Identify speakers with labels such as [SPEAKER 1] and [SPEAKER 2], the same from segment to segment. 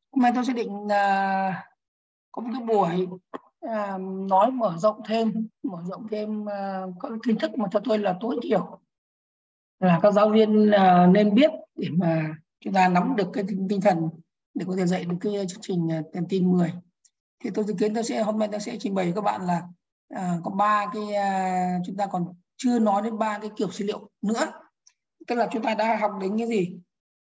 [SPEAKER 1] Hôm nay tôi sẽ định có một cái buổi nói mở rộng thêm các kiến thức mà theo tôi là tối thiểu là các giáo viên nên biết để mà chúng ta nắm được cái tinh thần để có thể dạy được cái chương trình Tiền Tin 10. Thì tôi dự kiến hôm nay tôi sẽ trình bày với các bạn là có ba cái chúng ta còn chưa nói đến ba cái kiểu dữ liệu nữa, tức là chúng ta đã học đến cái gì.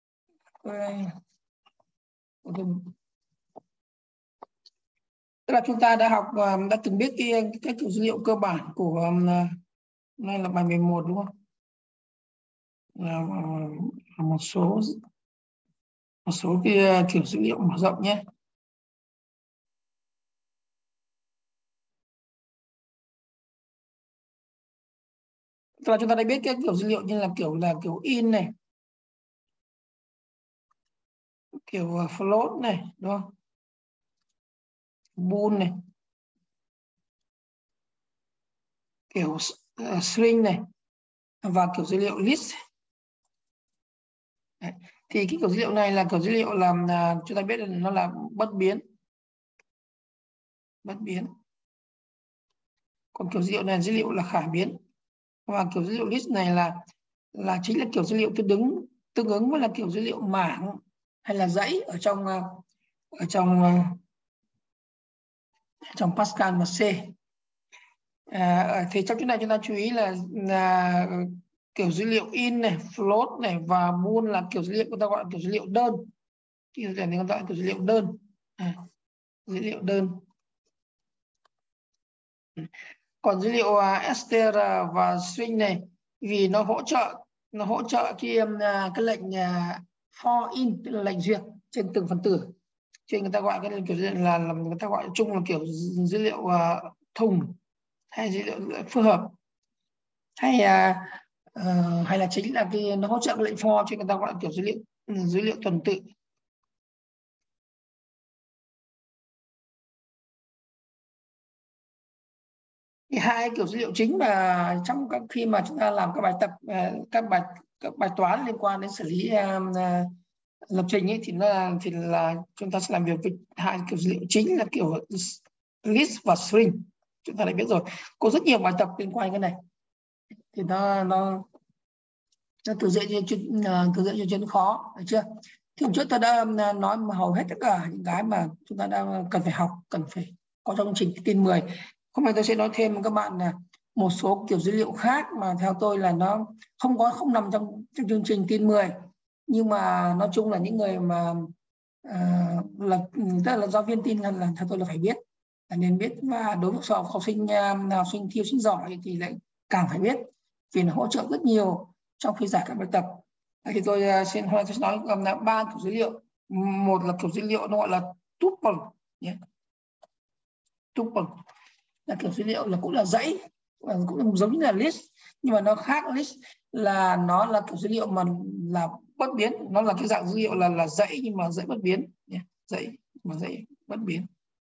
[SPEAKER 1] Tức là chúng ta đã học đã từng biết cái kiểu dữ liệu cơ bản của này là bài 11 đúng không? Là một số cái kiểu dữ liệu mở rộng nhé. Tức là chúng ta đã biết cái kiểu dữ liệu như là kiểu in này, kiểu float này đúng không? Bool này, kiểu string này và kiểu dữ liệu list. Đấy. Thì cái kiểu dữ liệu này là kiểu dữ liệu làm chúng ta biết là nó là bất biến. Còn kiểu dữ liệu này dữ liệu là khả biến, và kiểu dữ liệu list này là chính là kiểu dữ liệu tương ứng với là kiểu dữ liệu mảng hay là dãy ở trong Pascal và C. Thì trong chỗ này chúng ta chú ý là kiểu dữ liệu in này, float này và bool là kiểu dữ liệu người ta gọi là kiểu dữ liệu đơn. Người ta gọi là kiểu dữ liệu đơn. Dữ liệu đơn. Còn dữ liệu str và string này vì nó hỗ trợ cái lệnh for in, tức là lệnh duyệt trên từng phần tử, cho nên người ta gọi cái kiểu dữ liệu là người ta gọi chung là kiểu dữ liệu thùng hay dữ liệu phức hợp, hay là chính là nó hỗ trợ cái lệnh for, cho nên người ta gọi là kiểu dữ liệu tuần tự. Thì hai kiểu dữ liệu chính mà trong khi mà chúng ta làm các bài tập các bài toán liên quan đến xử lý lập trình ấy, thì là chúng ta sẽ làm việc với hai kiểu dữ liệu chính là kiểu list và string. Chúng ta đã biết rồi, có rất nhiều bài tập liên quan đến cái này, thì nó từ dễ cho chuyên khó, được chưa? Thì hôm trước tôi đã nói mà hầu hết tất cả những cái mà chúng ta đang cần phải học, cần phải có trong chương trình Tin 10. Hôm nay tôi sẽ nói thêm với các bạn là một số kiểu dữ liệu khác mà theo tôi là nó không nằm trong chương trình Tin 10, nhưng mà nói chung là những người mà tức là giáo viên tin là theo tôi là phải biết, là nên biết. Và đối với học sinh thi sinh giỏi thì lại càng phải biết, vì nó hỗ trợ rất nhiều trong khi giải các bài tập. Thì tôi xin tôi sẽ nói là ba kiểu dữ liệu. Một là kiểu dữ liệu nó gọi là tuple nhé. Tuple là kiểu dữ liệu cũng là dãy, cũng giống như là list, nhưng mà nó khác list là nó là kiểu dữ liệu mà là bất biến. Nó là cái dạng dữ liệu là dãy nhưng mà dãy bất biến nhé. Dãy bất biến.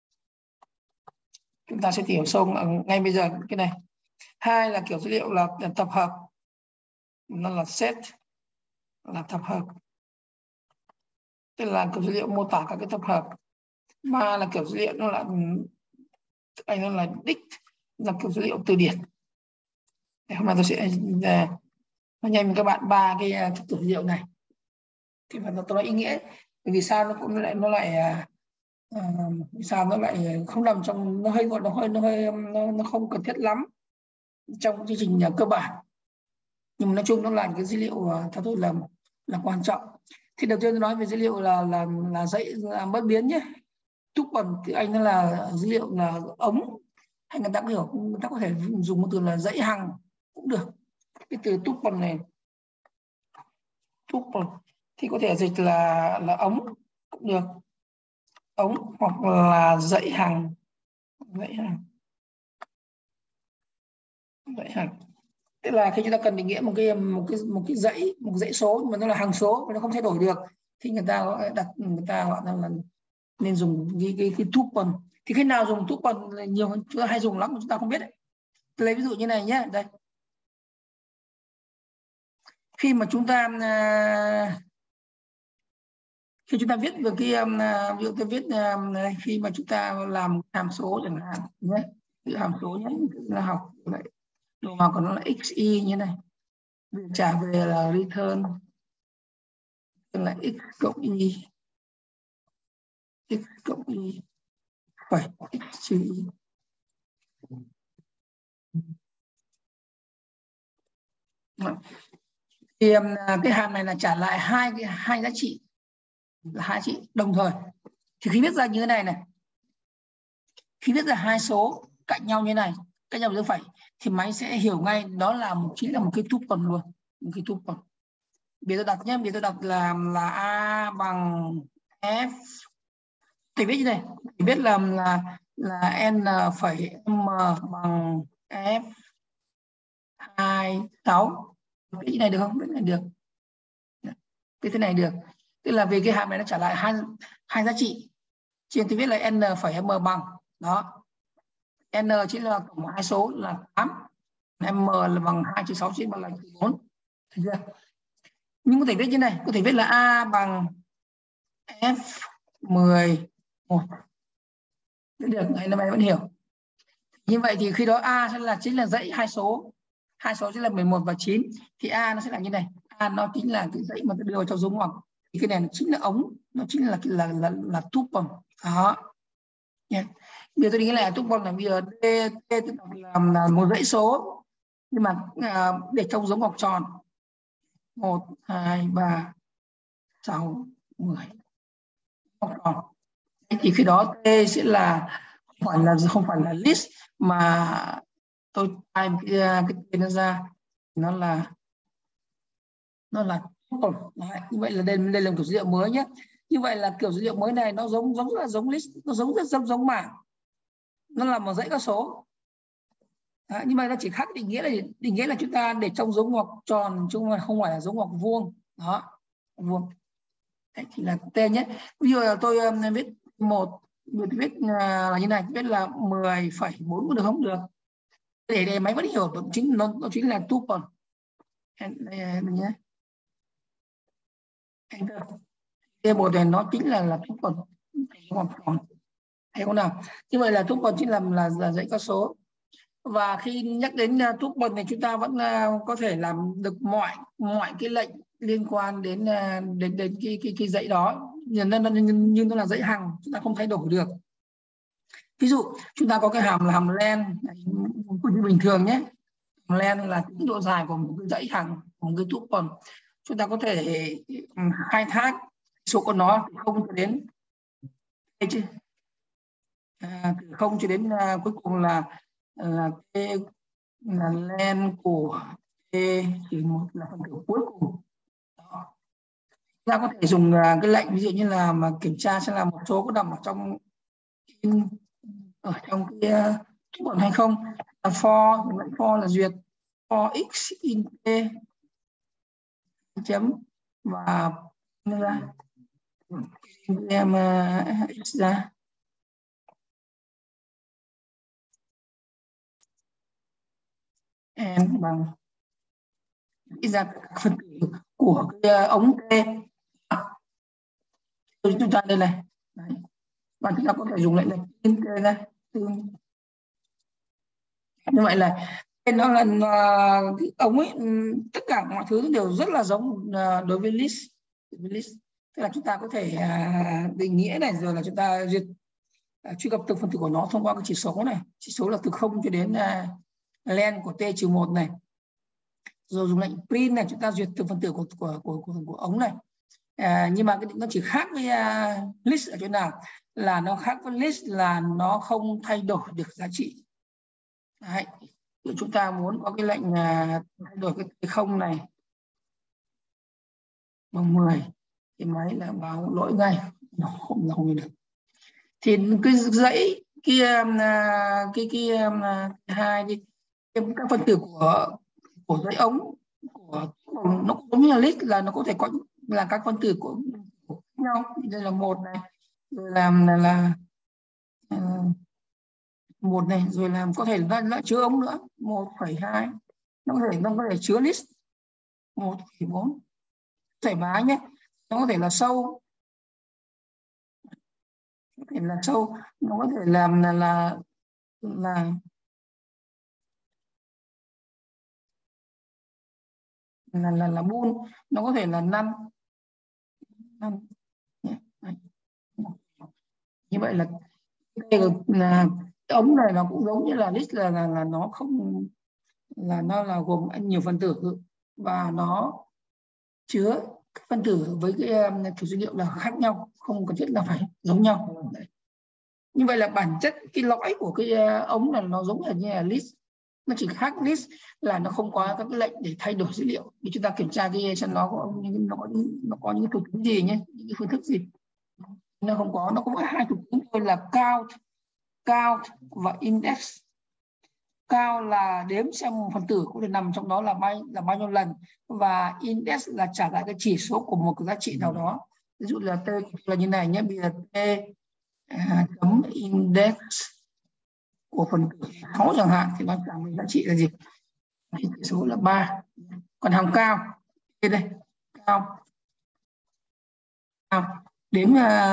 [SPEAKER 1] Chúng ta sẽ tìm hiểu sâu ngay bây giờ cái này. Hai là kiểu dữ liệu là tập hợp, nó là set, là tập hợp, tức là kiểu dữ liệu mô tả các cái tập hợp. Ba là kiểu dữ liệu nó là dict, là kiểu dữ liệu từ điển. Hôm nay tôi sẽ nói nhanh với các bạn ba cái kiểu dữ liệu này. Thì mà tôi nói ý nghĩa, vì sao sao nó lại không nằm trong, nó không cần thiết lắm trong chương trình cơ bản, nhưng mà nói chung nó là cái dữ liệu theo tôi là quan trọng. Thì đầu tiên tôi nói về dữ liệu là dãy bất biến nhé. Tuple thì anh nó là dữ liệu là ống, hay người ta cũng hiểu, người ta có thể dùng một từ là dãy hằng cũng được. Cái từ tuple này, tuple thì có thể dịch là ống cũng được, ống hoặc là dãy hằng. Tức là khi chúng ta cần định nghĩa một cái dãy số mà nó là hằng số mà nó không thay đổi được, thì người ta gọi là nên dùng cái tuple. Thì khi nào dùng tuple nhiều hơn, chúng ta hay dùng lắm mà chúng ta không biết đấy. Tôi lấy ví dụ như này nhé. Đây, khi mà chúng ta khi chúng ta viết được cái ví dụ tôi viết khi mà chúng ta làm hàm số chẳng hạn nhé, hàm số nhé, là học lại đồ vào của nó là xy như này, trả về là return là x cộng y, x cộng y phẩy x trừ y. Thì cái hàm này là trả lại hai giá trị, là hai trị đồng thời. Thì khi viết ra như thế này này, khi viết ra hai số cạnh nhau như này, cạnh nhau dấu phẩy, thì máy sẽ hiểu ngay đó là chính là một cái tuple luôn, một cái tuple. Bây giờ đặt nhé, bây giờ đặt là a bằng f, thì viết như này, thì viết là n phẩy m bằng f 26. Viết như này được không? Viết này được. Viết thế này được. Tức là vì cái hàm này nó trả lại hai giá trị. Trên tôi viết là n phẩy m bằng đó. N chính là tổng hai số là 8. M là bằng 2 trừ 6 trên 3 là 4. Thấy chưa? Nhưng có thể viết như này, có thể viết là A bằng F11. Được, này là mày vẫn hiểu. Như vậy thì khi đó A sẽ là chính là dãy hai số. Hai số sẽ là 11 và 9. Thì A nó sẽ là như này. A nó chính là cái dãy mà tôi đưa vào trong dấu ngoặc. Thì cái này nó chính là ống, nó chính là tuple. Đó. Yeah. Bây giờ tôi nghĩ là tuple là bây giờ D là một dãy số, nhưng mà để trong dấu ngoặc tròn 1, 2, 3, 6, 10 ngoặc tròn. Thì khi đó T sẽ là không phải là list, mà tôi type cái tên nó ra, nó là tuple. Như vậy là đây là kiểu dữ liệu mới nhé. Như vậy là kiểu dữ liệu mới này nó rất là giống list, nó giống bảng, nó là một dãy các số. Đấy, nhưng mà nó chỉ khác định nghĩa là chúng ta để trong dấu ngoặc tròn, chứ không phải là dấu ngoặc vuông. Đó, vuông. Đấy thì là tên nhé. Ví dụ là tôi viết viết là như này, viết là 10,4 được không? Được. Để máy vẫn hiểu, nó chính là tuple. Đây nhé. Enter. Table này nó chính là tuple. Thấy không nào? Như vậy là tuple chính là dãy các số. Và khi nhắc đến tuple này, chúng ta vẫn có thể làm được mọi cái lệnh liên quan đến cái dãy đó, nhưng nó là dãy hằng, chúng ta không thay đổi được. Ví dụ chúng ta có cái hàm len như bình thường nhé. Hàm len là tính độ dài của một cái dãy hằng, của một cái tuple. Chúng ta có thể khai thác số của nó từ 0 cho đến từ 0 cho đến cuối cùng là t là len của t chỉ một là phần tử cuối cùng. Đó. Chúng ta có thể dùng cái lệnh ví dụ như là mà kiểm tra xem là một số có nằm ở trong cái tuple hay không. Là for, lệnh for là duyệt for x in t chấm và ra em x ra n bằng nghĩ ra các phần tử của cái ống T. Chúng ta đây này. Đấy. Và chúng ta có thể dùng lệnh này in T ra. Như vậy là nó là cái ống ấy, tất cả mọi thứ đều rất là giống đối với list. Tức là chúng ta có thể định nghĩa này, rồi là chúng ta duyệt truy cập từng phần tử của nó thông qua cái chỉ số này. Chỉ số là từ 0 cho đến len của T-1 này. Rồi dùng lệnh print này, chúng ta duyệt từng phần tử của ống này. Nhưng mà nó chỉ khác với list ở chỗ nào, là nó khác với list là nó không thay đổi được giá trị. Đấy. Chúng ta muốn có cái lệnh thay đổi cái không này bằng 10 thì máy là báo lỗi ngay, nó không được. Thì cái dãy các phần tử của dãy ống của nó cũng như là list, là nó có thể có là các phân tử của nhau. Đây là một này, rồi là một này, rồi làm có thể là chứa ống nữa 1,2, nó có thể chứa list 1,4 thoải mái nhé. Nó có thể là sâu có thể là sâu, nó có thể làm là bull, nó có thể là năn nhé. Như vậy là cái ống này nó cũng giống như là list, là nó không, nó là gồm nhiều phân tử và nó chứa các phân tử với cái kiểu dữ liệu là khác nhau, không cần thiết là phải giống nhau. Đấy. Như vậy là bản chất cái lõi của cái ống là nó giống như là list, nó chỉ khác list là nó không có các cái lệnh để thay đổi dữ liệu. Thì chúng ta kiểm tra cái xem nó có những cái thuộc tính gì nhé, những cái phương thức gì. Nó không có, nó có mỗi hai thuộc tính thôi là count và index. Count là đếm xem phần tử có thể nằm trong đó là bao nhiêu lần, và index là trả lại cái chỉ số của một cái giá trị nào đó. Ví dụ là t là như này nhé, bây giờ t chấm index của phần tử 6 chẳng hạn, thì nó trả về giá trị là gì? Chỉ số là 3. Còn hàm cao đây cao đếm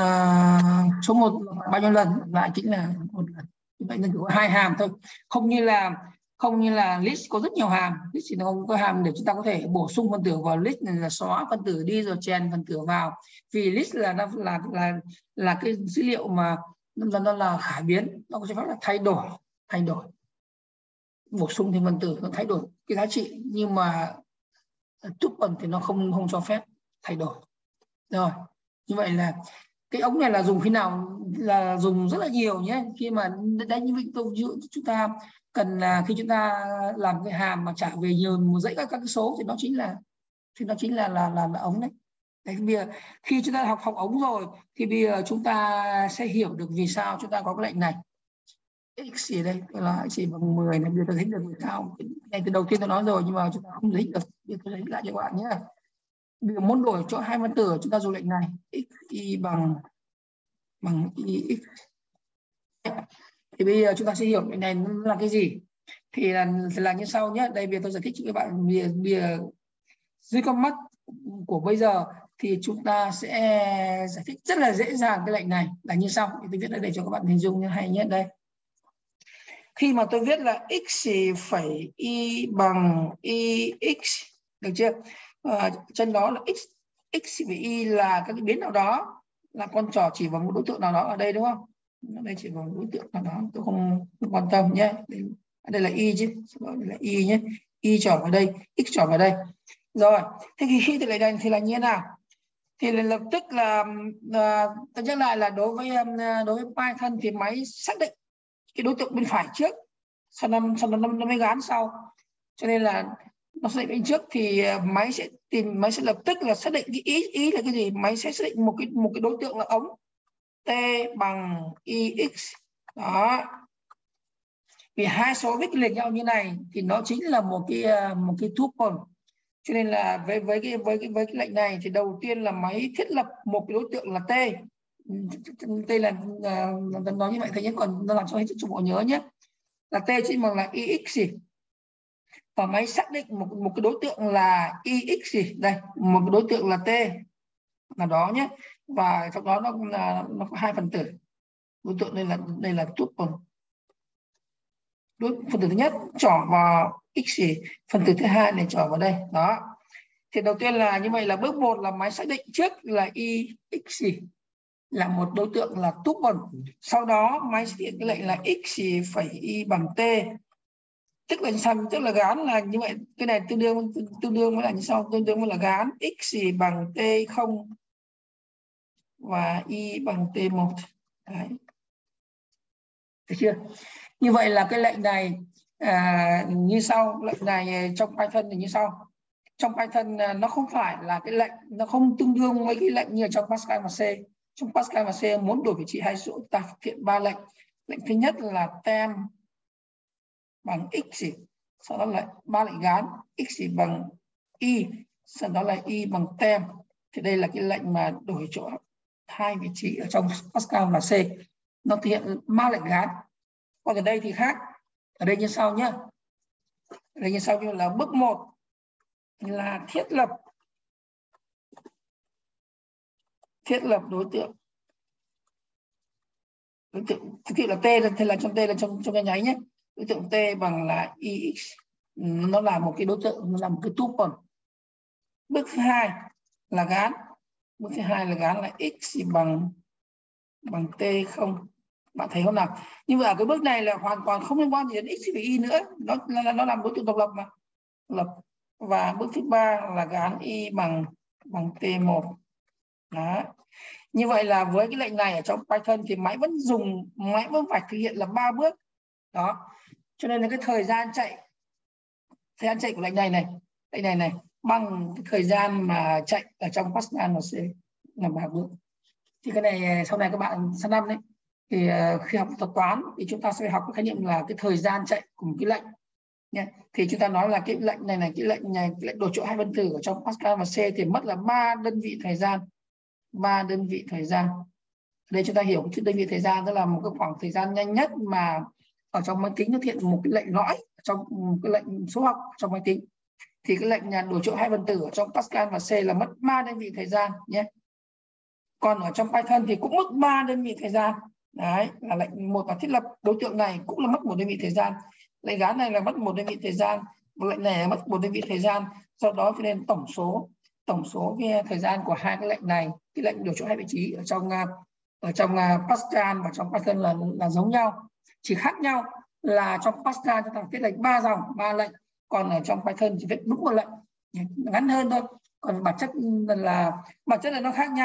[SPEAKER 1] số 1 bao nhiêu lần lại chính là 1 lần. Như vậy nên chỉ có 2 hàm thôi, không như là list có rất nhiều hàm. List thì nó không có hàm để chúng ta có thể bổ sung phân tử vào list, này là xóa phân tử đi rồi chèn phân tử vào. Vì list là nó là cái dữ liệu mà nó là khả biến, nó có thể là thay đổi, bổ sung thêm phân tử, nó thay đổi cái giá trị, nhưng mà tuple thì nó không cho phép thay đổi. Rồi, như vậy là cái ống này là dùng khi nào, là dùng rất là nhiều nhé. Khi mà đấy, như vậy chúng ta cần là khi chúng ta làm cái hàm mà trả về nhiều một dãy các cái số thì nó chính là ống đấy. Đấy, bây giờ khi chúng ta học ống rồi thì bây giờ chúng ta sẽ hiểu được vì sao chúng ta có cái lệnh này. X gì đây là chỉ bằng 10 này, bây giờ tôi thấy được vì sao. Này từ đầu tiên tôi nói rồi nhưng mà chúng ta không giải thích được. Bây giờ tôi giải thích lại cho các bạn nhé. Bây giờ muốn đổi cho hai phân tử chúng ta dùng lệnh này, x y bằng y x. Thì bây giờ chúng ta sẽ hiểu lệnh này là cái gì. Thì là như sau nhé. Đây bây giờ tôi giải thích cho các bạn. Bây giờ dưới con mắt của bây giờ thì chúng ta sẽ giải thích rất là dễ dàng cái lệnh này là như sau. Tôi viết để cho các bạn hình dung như hay nhất đây. Khi mà tôi viết là x phẩy y bằng y x, được chưa? Trên đó là x phẩy y là các cái biến nào đó, là con trò chỉ vào một đối tượng nào đó ở đây đúng không? Ở đây chỉ vào một đối tượng nào đó, tôi không quan tâm nhé. Đây là y chứ, đây là y nhé. Y trò vào đây, x trò vào đây. Rồi, thế thì khi từ đây thì là như thế nào? Thì lập tức là tôi nhắc lại là đối với Python thì máy xác định cái đối tượng bên phải trước, sau nó mới gán sau, cho nên là nó xác định bên trước thì máy sẽ lập tức là xác định cái ý là cái gì. Máy sẽ xác định một cái đối tượng là ống t bằng ix đó. Vì hai số viết liền nhau như này thì nó chính là một cái tuple. Cho nên là với cái lệnh này thì đầu tiên là máy thiết lập một cái đối tượng là t. Đây là nói như vậy thôi nhé, còn nó làm cho hết cho bộ nhớ nhé, là t chính bằng là ix gì, và máy xác định một cái đối tượng là ix gì đây, một cái đối tượng là t là đó nhé, và trong đó nó có hai phần tử. Đối tượng đây là tuple. Phần tử thứ nhất trỏ vào x gì, phần tử thứ hai này trỏ vào đây đó. Thì đầu tiên là như vậy là bước 1 là máy xác định trước là ix gì là một đối tượng là tuple. Sau đó máy thực hiện cái lệnh là x phẩy y bằng t, tức là gán là như vậy. Cái này tương đương với là như sau, tương đương với là gán x bằng t không và y bằng t1. Đấy. Được chưa? Như vậy là cái lệnh này như sau. Lệnh này trong Python thì như sau. Trong Python nó không phải là cái lệnh, nó không tương đương với cái lệnh như trong Pascal và C. Trong Pascal và C muốn đổi vị trí hai số ta thực hiện 3 lệnh. Lệnh thứ nhất là temp bằng x, sau đó là 3 lệnh gán x bằng y, sau đó là y bằng temp. Thì đây là cái lệnh mà đổi chỗ hai vị trí ở trong Pascal và C. Nó thực hiện 3 lệnh gán. Còn ở đây thì khác. Ở đây như sau nhé. Ở đây như sau như là bước 1 là thiết lập đối tượng đối tượng thực sự là t là trong cái nháy nhé. Đối tượng t bằng là ix, nó là một cái đối tượng, nó là một cái tuple. Bước thứ hai là gán, bước thứ hai là gán là x bằng t không. Bạn thấy không nào? Nhưng mà ở cái bước này là hoàn toàn không liên quan gì đến x và y nữa, nó làm đối tượng độc lập mà, lập. Và bước thứ ba là gán y bằng t1. Đó. Như vậy là với cái lệnh này ở trong Python thì máy vẫn phải thực hiện là 3 bước. Đó. Cho nên là cái thời gian chạy của lệnh này bằng cái thời gian mà chạy ở trong Pascal nó sẽ là 3 bước. Thì cái này sau này các bạn sang năm đấy thì khi học thuật toán thì chúng ta sẽ học cái khái niệm là cái thời gian chạy của một cái lệnh nha. Thì chúng ta nói là cái lệnh này cái lệnh đổi chỗ hai分tử ở trong Pascal và C thì mất là 3 đơn vị thời gian. 3 đơn vị thời gian. Đây chúng ta hiểu cái đơn vị thời gian, tức là một cái khoảng thời gian nhanh nhất mà ở trong máy tính nó hiện một cái lệnh lõi trong cái lệnh số học trong máy tính. Thì cái lệnh đổi chỗ hai分tử ở trong Pascal và C là mất 3 đơn vị thời gian nhé. Còn ở trong Python thì cũng mất 3 đơn vị thời gian. Đấy, là lệnh một và thiết lập đối tượng này cũng là mất 1 đơn vị thời gian. Lệnh gán này là mất 1 đơn vị thời gian, lệnh này là mất 1 đơn vị thời gian. Do đó cho nên tổng số cái thời gian của hai cái lệnh này, cái lệnh đổi chỗ hai vị trí ở trong Pascal và trong Python là giống nhau. Chỉ khác nhau là trong Pascal chúng ta viết lệnh 3 dòng, 3 lệnh, còn ở trong Python chỉ viết đúng 1 lệnh, ngắn hơn thôi. Còn bản chất là nó khác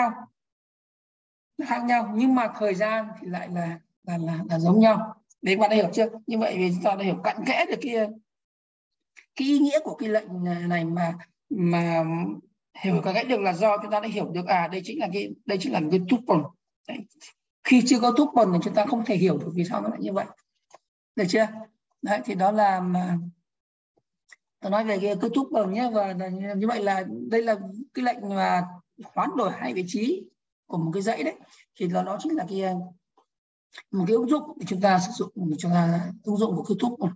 [SPEAKER 1] nhau, nhưng mà thời gian thì lại là giống nhau. Đấy, các bạn đã hiểu chưa? Như vậy thì chúng ta đã hiểu cặn kẽ được cái ý nghĩa của cái lệnh này, mà hiểu cặn kẽ được là do chúng ta đã hiểu được đây chính là cái tuple. Đấy. Khi chưa có tuple thì chúng ta không thể hiểu được vì sao nó lại như vậy. Được chưa? Đấy, thì đó là tôi nói về cái tuple nhé. Và như vậy là đây là cái lệnh mà hoán đổi hai vị trí của một cái dãy đấy, thì nó chính là một cái ứng dụng để chúng ta sử dụng, ứng dụng của cái tuple.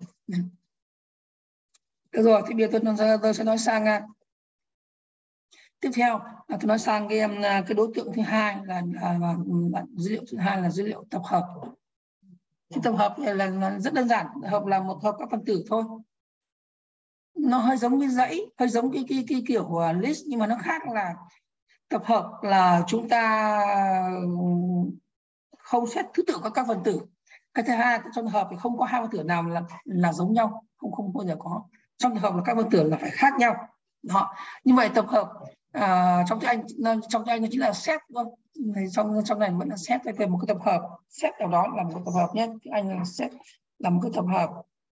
[SPEAKER 1] Được rồi, thì bây giờ tôi sẽ nói sang tiếp theo là tôi nói sang cái đối tượng thứ hai là dữ liệu thứ hai là dữ liệu tập hợp. Thì tập hợp là rất đơn giản, hợp là một hợp các phân tử thôi. Nó hơi giống cái dãy, hơi giống cái kiểu list, nhưng mà nó khác là tập hợp là chúng ta không xét thứ tự các phân tử. Cái thứ hai, trong hợp thì không có hai phân tử nào là giống nhau, không bao giờ có. Trong trường hợp là các phân tử là phải khác nhau. Đó. Như vậy tập hợp trong tiếng Anh nó chính là set thôi. Trong này vẫn là set về một cái tập hợp. Set nào đó là một cái tập hợp nhé. Tiếng Anh là set là một cái tập hợp.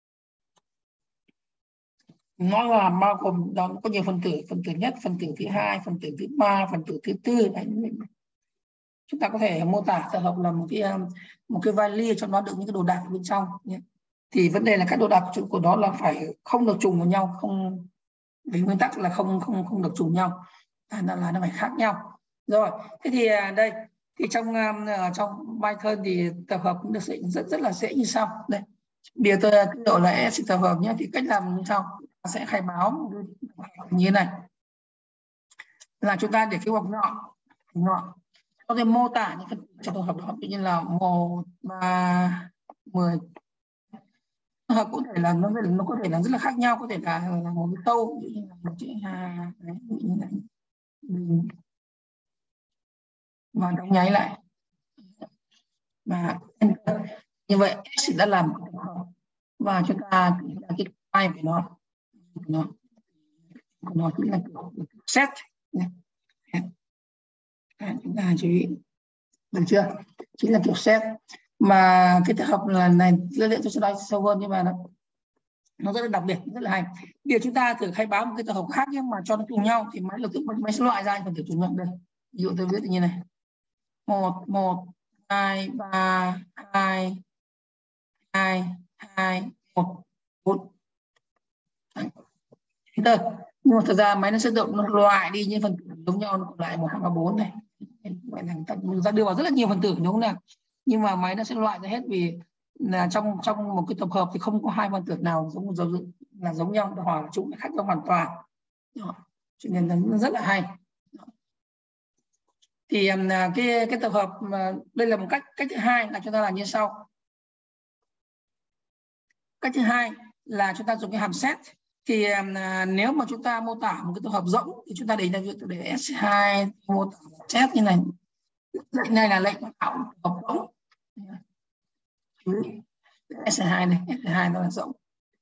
[SPEAKER 1] Nó là bao gồm đó có nhiều phân tử nhất, phân tử thứ hai, phân tử thứ ba, phân tử thứ tư. Đấy. Chúng ta có thể mô tả tập hợp là một cái vali trong đó được những cái đồ đạc bên trong nhé. Thì vấn đề là các đồ đạc của nó là phải không được trùng vào nhau, không, vì nguyên tắc là không được trùng nhau, là nó phải khác nhau. Rồi, thế thì đây thì trong Python thì tập hợp cũng được rất là dễ như sau. Đây, bây giờ tôi tiết lộ là S tập hợp nhé. Thì cách làm như sau, sẽ khai báo như thế này, là chúng ta để cái ngoặc nhọn có thể mô tả những phân trong tập hợp đó, tự nhiên là 1, 3, 10. Tập hợp có thể là nó có thể là rất là khác nhau, có thể là một cái câu, ví dụ như là 1 chữ 2 đấy, ví dụ như này và đóng nháy lại và enter. Như vậy S đã làm tập hợp và chúng ta cái file của nó chính là set. Chúng ta chú ý được chưa? Chính là kiểu set. Mà cái tập hợp này dữ liệu tôi sẽ nói sâu hơn, nhưng mà nó rất là đặc biệt, rất là hay. Bây giờ chúng ta thử khai báo một cái tập hợp khác nhưng mà cho nó trùng nhau thì máy lập tức máy sẽ loại ra phần tử trùng nhau. Đây, ví dụ tôi viết như này: 1 1 2 3 2 2 2 1 4. Enter. Nhưng mà thật ra máy nó sẽ tự nó loại đi những phần tử giống nhau, nó còn lại 1 2 3 4 này. Vậy là mình ra đưa vào rất là nhiều phần tử đúng không nào? Nhưng mà máy nó sẽ loại ra hết, vì là trong một cái tập hợp thì không có hai phần tử nào giống nhau, hoặc là chúng khác nhau hoàn toàn. Đó. Cho nên là nó rất là hay. Thì cái tập hợp đây là một cách thứ hai là chúng ta làm như sau. Cách thứ hai là chúng ta dùng cái hàm set. Thì nếu mà chúng ta mô tả một cái tập hợp rỗng thì chúng ta để S2 mô tả set như này. Lệnh này là lệnh tạo tập hợp rỗng. S2 này, S2 nó là rỗng.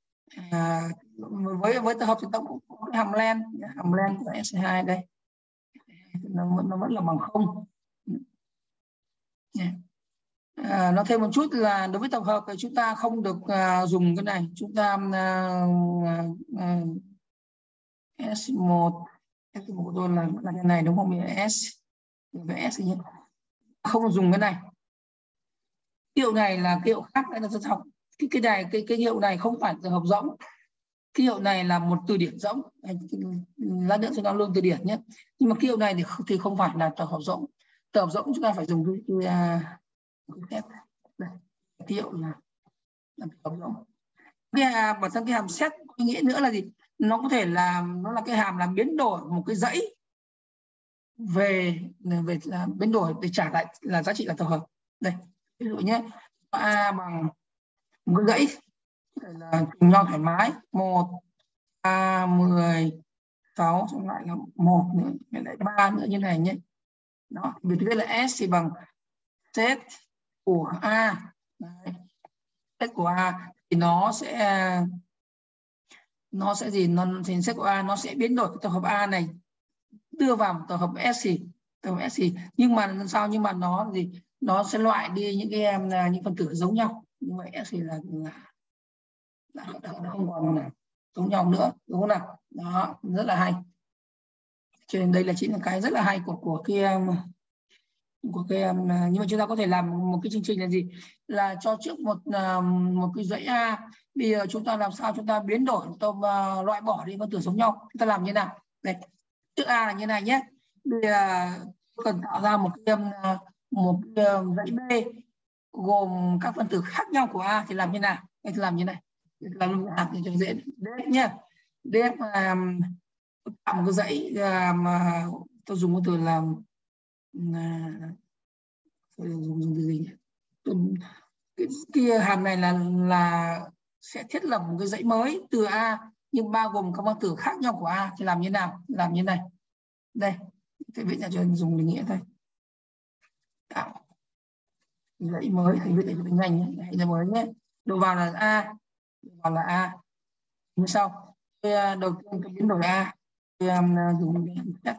[SPEAKER 1] Với tập hợp thì ta cũng có cái hàm len của S2 đây, nó vẫn là bằng 0. Nó thêm một chút là đối với tập hợp thì chúng ta không được dùng cái này, chúng ta S1 của tôi là cái này đúng không? S với S nhé, không dùng cái này. Hiệu này là hiệu khác, đây là học cái này, cái hiệu này không phải tập hợp rỗng, cái hiệu này là một từ điển rỗng. Lát nữa chúng ta luôn từ điển nhé, nhưng mà cái hiệu này thì không phải là tập hợp rỗng. Tập hợp rỗng chúng ta phải dùng cái hiệu là tập hợp rỗng. Bản thân cái hàm set có ý nghĩa nữa là gì? Nó có thể là nó là cái hàm làm biến đổi một cái dãy về là biến đổi để trả lại là giá trị là tập hợp. Đây ví dụ nhé, A bằng một cái dãy là cùng nhau thoải mái 1 A 10 6 xong lại là 1 nữa lại 3 nữa như này nhé. Đó, vì thế là S thì bằng set của A. Đấy. Set của A thì nó sẽ gì, nó thì set của A nó sẽ biến đổi cái tập hợp A này đưa vào tập hợp S, nhưng mà làm sao, nhưng mà nó gì, nó sẽ loại đi những cái những phần tử giống nhau, như vậy S thì là nó không còn là giống nhau nữa, đúng không nào? Đó, rất là hay. Cho nên đây là chính là cái rất là hay của cái nhưng mà chúng ta có thể làm một cái chương trình là gì, là cho trước một cái dãy A, bây giờ chúng ta làm sao chúng ta biến đổi, loại bỏ đi phân tử giống nhau. Chúng ta làm như nào? Đây, trước A là như này nhé, bây giờ cần tạo ra một cái dãy B gồm các phân tử khác nhau của A thì làm như nào? Đây, làm như này, làm thì cho dễ def nhé. Def tạo một cái dãy mà tôi dùng cái từ là dùng từ gì nhỉ? Cái hàm này là sẽ thiết lập một cái dãy mới từ A nhưng bao gồm các phân tử khác nhau của A thì làm như nào? Làm như này. Đây, thì viết ra cho dùng định nghĩa thôi. Tạo dãy mới thì viết cho nhanh nhé, dãy mới nhé. Đầu vào là A, như sau. Đầu tiên tôi biến đổi A, tôi dùng cách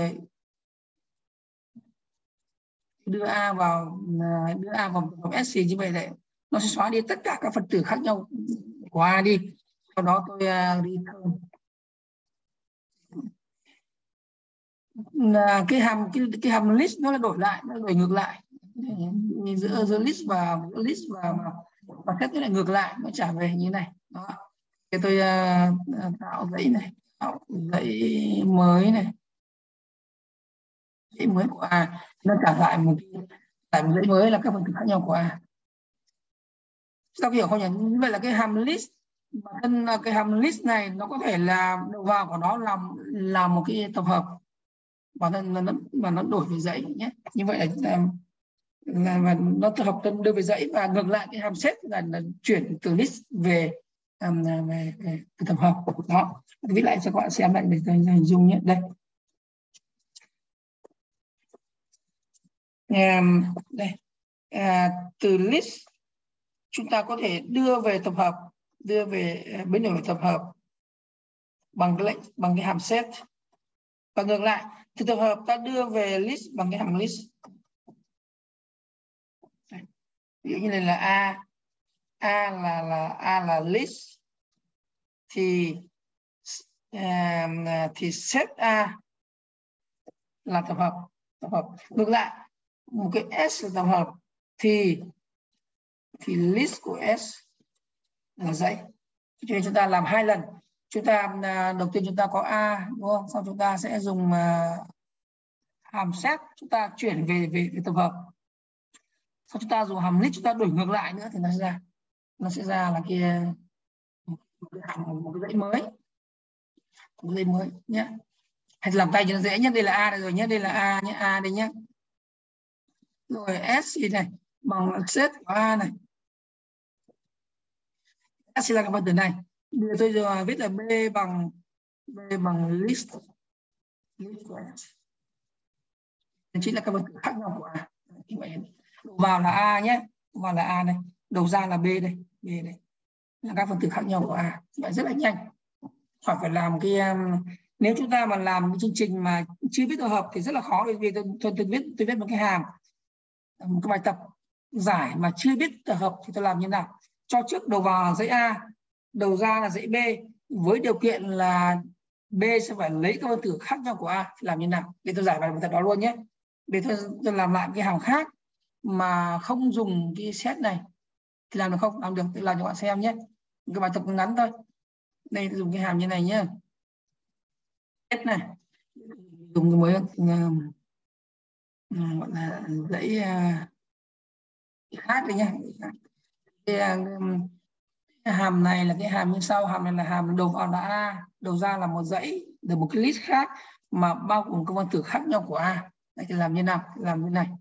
[SPEAKER 1] đưa A vào tập hợp S như vậy đấy, nó sẽ xóa đi tất cả các phần tử khác nhau của A đi. Sau đó tôi return cái hàm list nó là đổi lại, nó đổi ngược lại giữa list và set nó lại ngược lại, nó trả về như này. Đó, thì tôi tạo dãy này, tạo dãy mới này, dãy mới của A, nó trả lại một dãy mới là các phần tử khác nhau của A. Sao hiểu không nhỉ? Như vậy là cái hàm list, bản thân cái hàm list này nó có thể là đầu vào của nó làm một cái tập hợp, bản thân nó đổi về dãy nhé. Như vậy là nó tập hợp đưa về dãy, và ngược lại cái hàm set là chuyển từ list về tập hợp. Đó, viết lại cho các bạn xem lại để hình dung nhé. Đây, đây từ list chúng ta có thể đưa về tập hợp, biến đổi tập hợp bằng cái hàm set, và ngược lại từ tập hợp ta đưa về list bằng cái hàm list. Ví dụ như này là A là list thì set A là tập hợp. Ngược lại một cái S là tập hợp thì list của S là dãy. Cho nên chúng ta làm 2 lần. Chúng ta đầu tiên chúng ta có A, đúng không? Sau chúng ta sẽ dùng hàm set, chúng ta chuyển về tập hợp. Sau chúng ta dùng hàm list, chúng ta đổi ngược lại nữa thì nó sẽ ra là một cái dãy mới, nhé. Hay làm tay cho nó dễ nhất. Đây là A đây rồi nhé, đây là A nhé, A đây nhé. Rồi S gì này bằng set của A này. S là cái phần tử này. Bây giờ tôi viết là B bằng list của S. Chính là các phần tử khác nhau của A. Như vậy đầu vào là A nhé, đầu vào là A này, đầu ra là B đây, B đây là các phần tử khác nhau của A. Vậy rất là nhanh, khỏi phải làm cái nếu chúng ta mà làm cái chương trình mà chưa biết tổ hợp thì rất là khó, bởi vì tôi viết một cái hàm, một cái bài tập giải mà chưa biết tổ hợp thì tôi làm như nào. Cho trước đầu vào là dãy A, đầu ra là dãy B, với điều kiện là B sẽ phải lấy các phần tử khác nhau của A thì làm như nào. Để tôi giải bài tập đó luôn nhé. Để tôi làm lại cái hàm khác mà không dùng cái set này thì làm được không? Làm được, tôi làm cho bạn xem nhé. Cái bài tập ngắn thôi. Đây tôi dùng cái hàm như này nhé. Set này dùng cái mới gọi là dãy khác đi nhé. Cái hàm này là cái hàm như sau. Hàm này là hàm đầu vào là A, đầu ra là một dãy, được một cái list khác mà bao gồm các phần tử khác nhau của A. Đây thì làm như nào? Làm như này.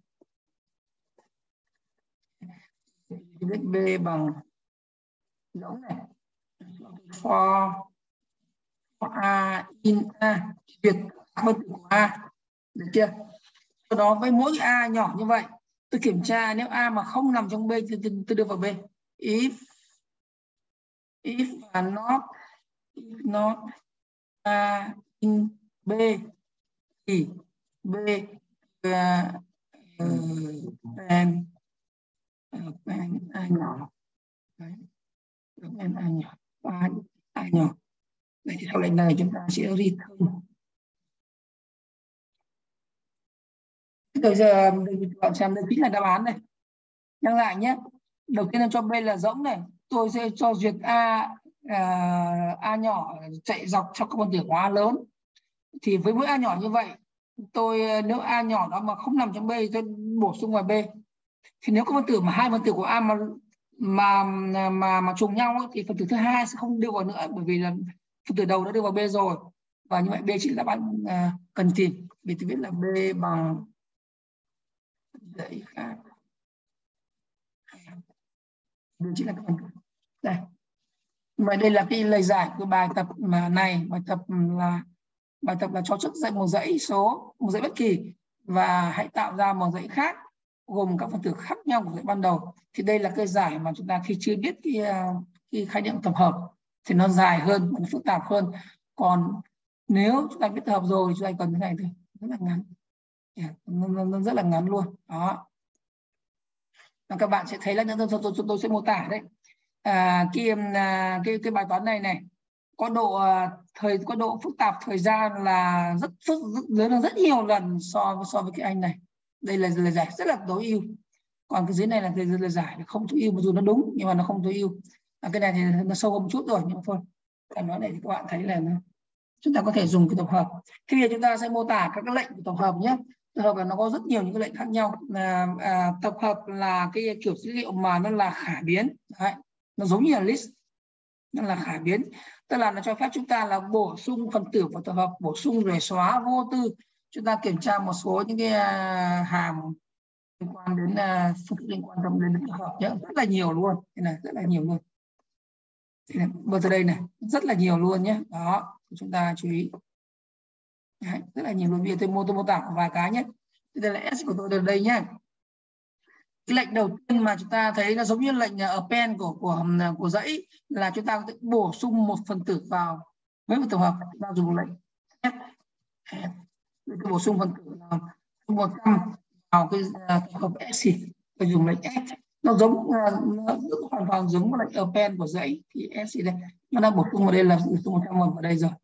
[SPEAKER 1] Viết B bằng giống này, for A in A, việc các phần tử của A, được chưa? Sau đó với mỗi A nhỏ như vậy, tôi kiểm tra nếu A mà không nằm trong B thì tôi đưa vào B. If và not A in B thì B and A nhỏ. Đấy. And A nhỏ. A nhỏ. Vậy thì theo lệnh này chúng ta sẽ return. Bây giờ bạn xem đây chính là đáp án này. Nhắc lại nhé. Đầu tiên là cho B là rỗng này. Tôi sẽ cho duyệt A nhỏ chạy dọc cho các phần tử của A lớn. Thì với mỗi A nhỏ như vậy, nếu A nhỏ đó mà không nằm trong B tôi bổ sung vào B. Thì nếu có phần tử mà hai phần tử của A mà trùng nhau thì phần tử thứ hai sẽ không đưa vào nữa, bởi vì là phần tử đầu đã đưa vào B rồi. Và như vậy B chính là đáp án cần tìm. Vì tôi biết là B bằng dãy khác. B chính là cái phần tử. Đây. Vậy đây là cái lời giải của bài tập này. Bài tập là cho trước dãy một dãy bất kỳ và hãy tạo ra một dãy khác gồm các phần tử khác nhau của dãy ban đầu. Thì đây là cái giải mà chúng ta khi chưa biết cái khái niệm tập hợp thì nó dài hơn, nó phức tạp hơn. Còn nếu chúng ta biết tập hợp rồi chúng ta cần cái này thôi, rất là ngắn, nó rất là ngắn luôn đó. Và các bạn sẽ thấy là tôi sẽ mô tả đấy. Cái bài toán này có độ phức tạp thời gian là rất lớn hơn rất nhiều lần so với cái anh này. Đây là lời giải rất là tối ưu, còn cái dưới này là lời giải không tối ưu, mặc dù nó đúng nhưng mà nó không tối ưu. Cái này thì nó sâu hơn một chút rồi, nhưng mà thôi cái nói này thì các bạn thấy là chúng ta có thể dùng cái tập hợp. Thì bây giờ chúng ta sẽ mô tả các cái lệnh của tập hợp nhé. Tập hợp là nó có rất nhiều những cái lệnh khác nhau. Tập hợp là cái kiểu dữ liệu mà nó là khả biến. Đấy. Nó giống như là list, nó là khả biến, tức là nó cho phép chúng ta là bổ sung phần tử vào tập hợp, bổ sung rồi xóa vô tư. Chúng ta kiểm tra một số những cái hàm liên quan đến phân tích, liên quan đến tập hợp nhé, rất là nhiều luôn. Đây này, rất là nhiều luôn. Vừa từ đây này rất là nhiều luôn nhé. Đó, chúng ta chú ý. Đấy, rất là nhiều luôn. Bây giờ tôi mô tả vài cái nhé. Đây là S của tôi ở đây nhé. Cái lệnh đầu tiên mà chúng ta thấy nó giống như lệnh append của dãy là chúng ta có thể bổ sung một phần tử vào với một tập hợp. Chúng ta dùng lệnh bổ sung phần tử 100 vào cái tập hợp S, tôi dùng lệnh S. Nó hoàn toàn giống với lệnh append của dãy. Thì S đây nó đang bổ sung vào đây là bổ sung 100 vào đây rồi.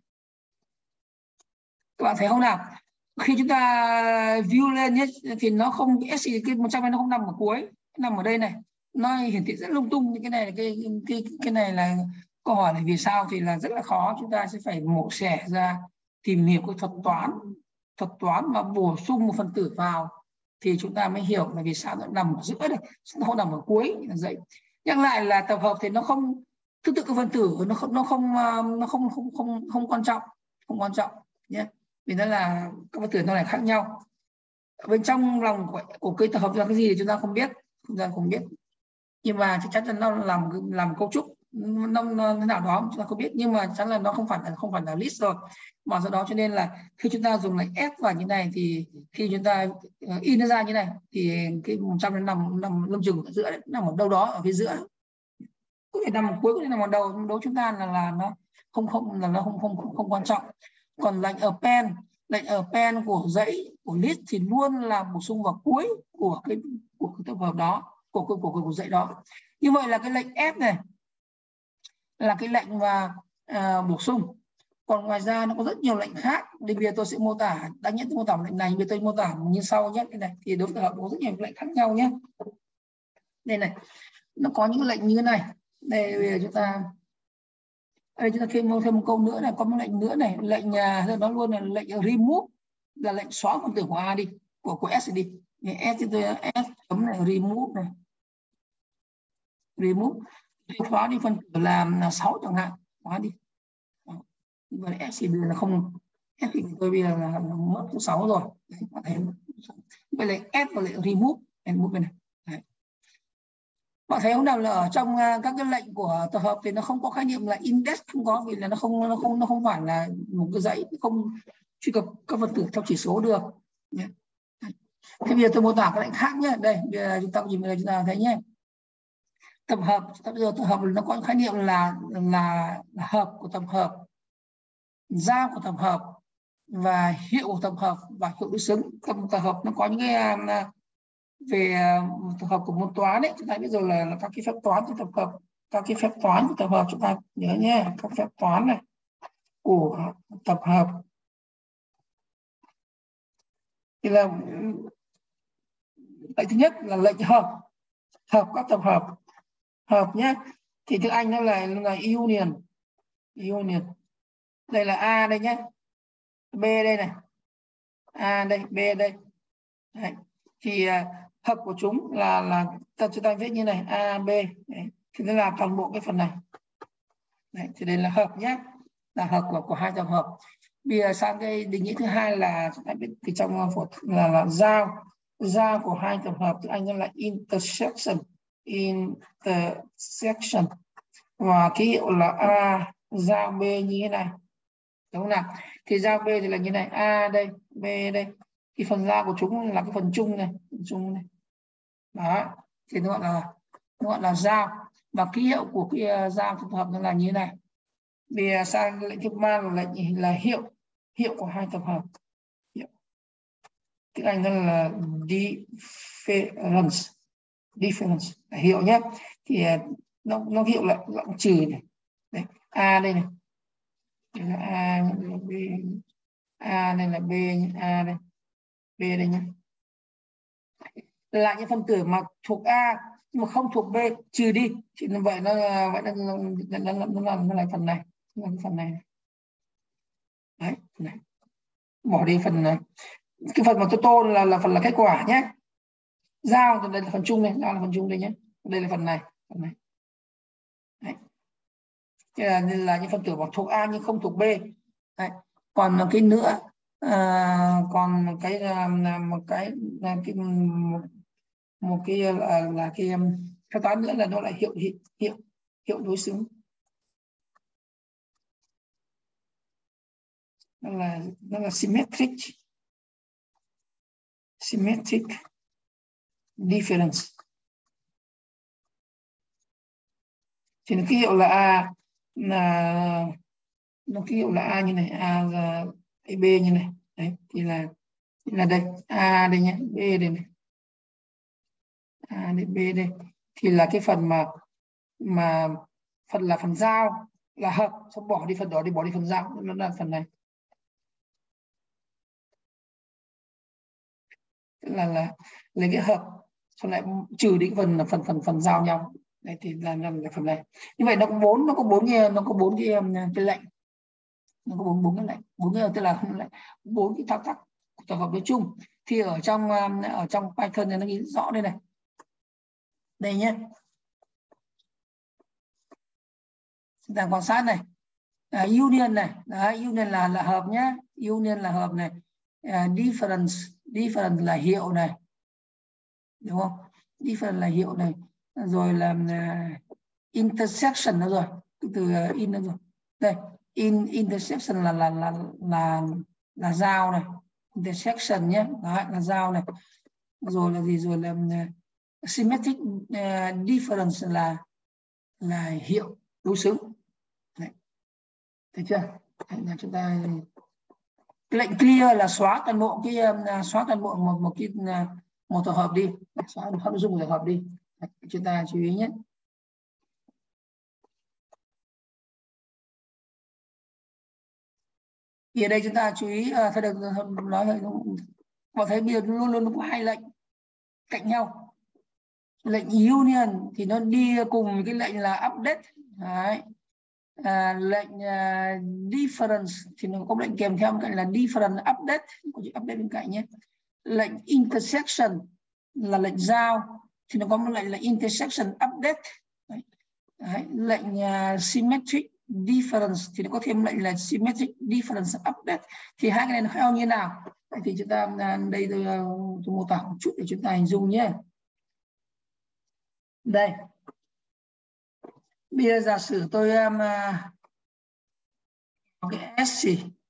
[SPEAKER 1] Các bạn thấy không nào? Khi chúng ta view lên nhé thì nó không, cái 100 này nó không nằm ở cuối, nằm ở đây này, nó hiển thị rất lung tung. Cái này là cái này là câu hỏi là vì sao thì là rất là khó. Chúng ta sẽ phải mổ xẻ ra, tìm hiểu cái thuật toán và bổ sung một phần tử vào thì chúng ta mới hiểu là vì sao nó nằm ở giữa đây, nó không nằm ở cuối là vậy. Nhắc lại là tập hợp thì nó không thứ tự các phần tử, nó không quan trọng, không quan trọng nhé, vì nó là các phần tử nó lại khác nhau. bên trong lòng của cây tập hợp là cái gì thì chúng ta không biết, nhưng mà chắc chắn là nó làm cấu trúc nó thế nào đó chúng ta không biết, nhưng mà chắc là nó không phải là list rồi. Mà do đó cho nên là khi chúng ta dùng lệnh F vào như này thì khi chúng ta in nó ra như này thì cái 100 nó nằm lâm chừng ở giữa đấy, nằm ở đâu đó ở phía giữa, có thể nằm ở cuối, có thể nằm ở đầu, đối chúng ta là nó không quan trọng. Còn lệnh append của dãy của list thì luôn là bổ sung vào cuối của cái tập hợp đó, của dãy đó. Như vậy là cái lệnh F này là cái lệnh mà bổ sung. Còn ngoài ra nó có rất nhiều lệnh khác. Thì bây giờ tôi sẽ mô tả, đáng nhất tôi mô tả lệnh này, bây giờ tôi mô tả như sau nhé. Cái này thì đối với tập hợp có rất nhiều lệnh khác nhau nhé. Đây này, nó có những lệnh như thế này. Đây bây giờ chúng ta thêm một câu nữa này, có một lệnh nữa này, lệnh nó luôn là lệnh remove, là lệnh xóa phần tử của A đi, của S đi. S thì tôi S chấm này remove này, remove xóa đi phần tử là 6 chẳng hạn, xóa đi. Và S thì bây giờ là không, S thì tôi bây giờ là mất số 6 rồi. Đấy, bạn thấy vậy lệnh S và lệnh remove bên này. Đấy. Bạn thấy không nào là ở trong các cái lệnh của tập hợp thì nó không có khái niệm là index, không có, vì là nó không phải là một cái dãy, không truy cập các phần tử theo chỉ số được. Thế bây giờ tôi mô tả cái lệnh khác nhé. Đây bây giờ chúng ta nhìn vào chúng ta thấy nhé, tập hợp nó có khái niệm là hợp của tập hợp, giao của tập hợp và hiệu của tập hợp và hiệu đối xứng. Tập hợp nó có những cái về tập hợp của môn toán đấy, chúng ta biết rồi là các cái phép toán của tập hợp, các cái phép toán của tập hợp chúng ta nhớ nhé, các phép toán này của tập hợp thì là lệnh thứ nhất là lệnh hợp các tập hợp nhé. Thì tiếng Anh nó là union. Đây là A đây nhé, B đây này, A đây, B đây. Đấy. Thì hợp của chúng là chúng ta viết như này, A, B. Đấy. Thì nó là toàn bộ cái phần này. Đấy. Thì đây là hợp nhé, là hợp của hai tập hợp. Bây giờ sang cái định nghĩa thứ hai là chúng ta biết từ trong phổ là giao của hai tập hợp, tiếng Anh là intersection. Và ký hiệu là A giao B như thế này, đúng không nào? Thì giao B thì là như này, A đây, B đây. Thì phần giao của chúng là cái phần chung này, đó. Thì nó gọi là giao, và ký hiệu của cái giao tập hợp nó là như thế này. Bây giờ sang lệnh thứ ba là hiệu của hai tập hợp. Tiếng Anh là difference là hiệu nhé. Thì nó hiệu là trừ này. Đấy, A đây này, đây là A, B, A đây là B, A đây, B đây nhé. Là những phân tử mà thuộc A nhưng mà không thuộc B, trừ đi thì vậy nó là phần này, phần này. Đấy, này. Bỏ đi phần này. Cái phần mà tôi tô là phần là kết quả nhé. Giao thì đây là phần chung này, giao là phần chung đây nhé. Đây là phần này. Đấy. Là những phân tử mà thuộc A nhưng không thuộc B. Đấy. Còn cái nữa, còn một cái là cái phép toán nữa là nó lại hiệu đối xứng. Nó là symmetric difference. Thì nó ký hiệu là A, nó ký hiệu là A như này, A là B như này. Đấy, thì là đây, A đây nhé, B đây này, A đây, B đây. Thì là cái phần mà phần giao là hợp, xong bỏ đi phần đó đi, bỏ đi phần giao, nó là phần này. Tức là lấy cái hợp xong lại trừ đi phần giao nhau. Đây thì là phần này. Như vậy nó có bốn cái lệnh. Nó có bốn cái lệnh, tức là bốn cái thao tác tập hợp nói chung. Thì ở trong Python này nó ghi rõ đây này. Đây nhé. Chúng ta quan sát này. Union này, đấy, union là hợp nhé. Union là hợp này. Difference difference là hiệu này, đúng không? Difference là hiệu này, rồi là intersection nữa rồi, từ in nữa rồi. Đây, intersection là giao này, intersection nhé, đấy, là giao này. Rồi là gì? Rồi là symmetric difference là hiệu đối xứng. Đấy. Thấy chưa? Đấy là chúng ta lệnh clear là xóa toàn bộ một tổ hợp đi, xóa nội dung tổ hợp đi. Đấy, chúng ta chú ý nhé. Thì ở đây chúng ta chú ý thầy được nói rồi, có thấy bây giờ luôn luôn có hai lệnh cạnh nhau. Lệnh union thì nó đi cùng cái lệnh là update. Đấy. Lệnh difference thì nó có lệnh kèm theo cạnh là difference update, có chữ update bên cạnh nhé. Lệnh intersection là lệnh giao thì nó có một lệnh là intersection update. Đấy. Lệnh symmetric difference thì nó có thêm lệnh là symmetric difference update. Thì hai cái này nó khác nhau như thế nào? Vậy thì chúng ta đây tôi mô tả một chút để chúng ta hình dung nhé. Đây, bây giờ giả sử tôi có cái S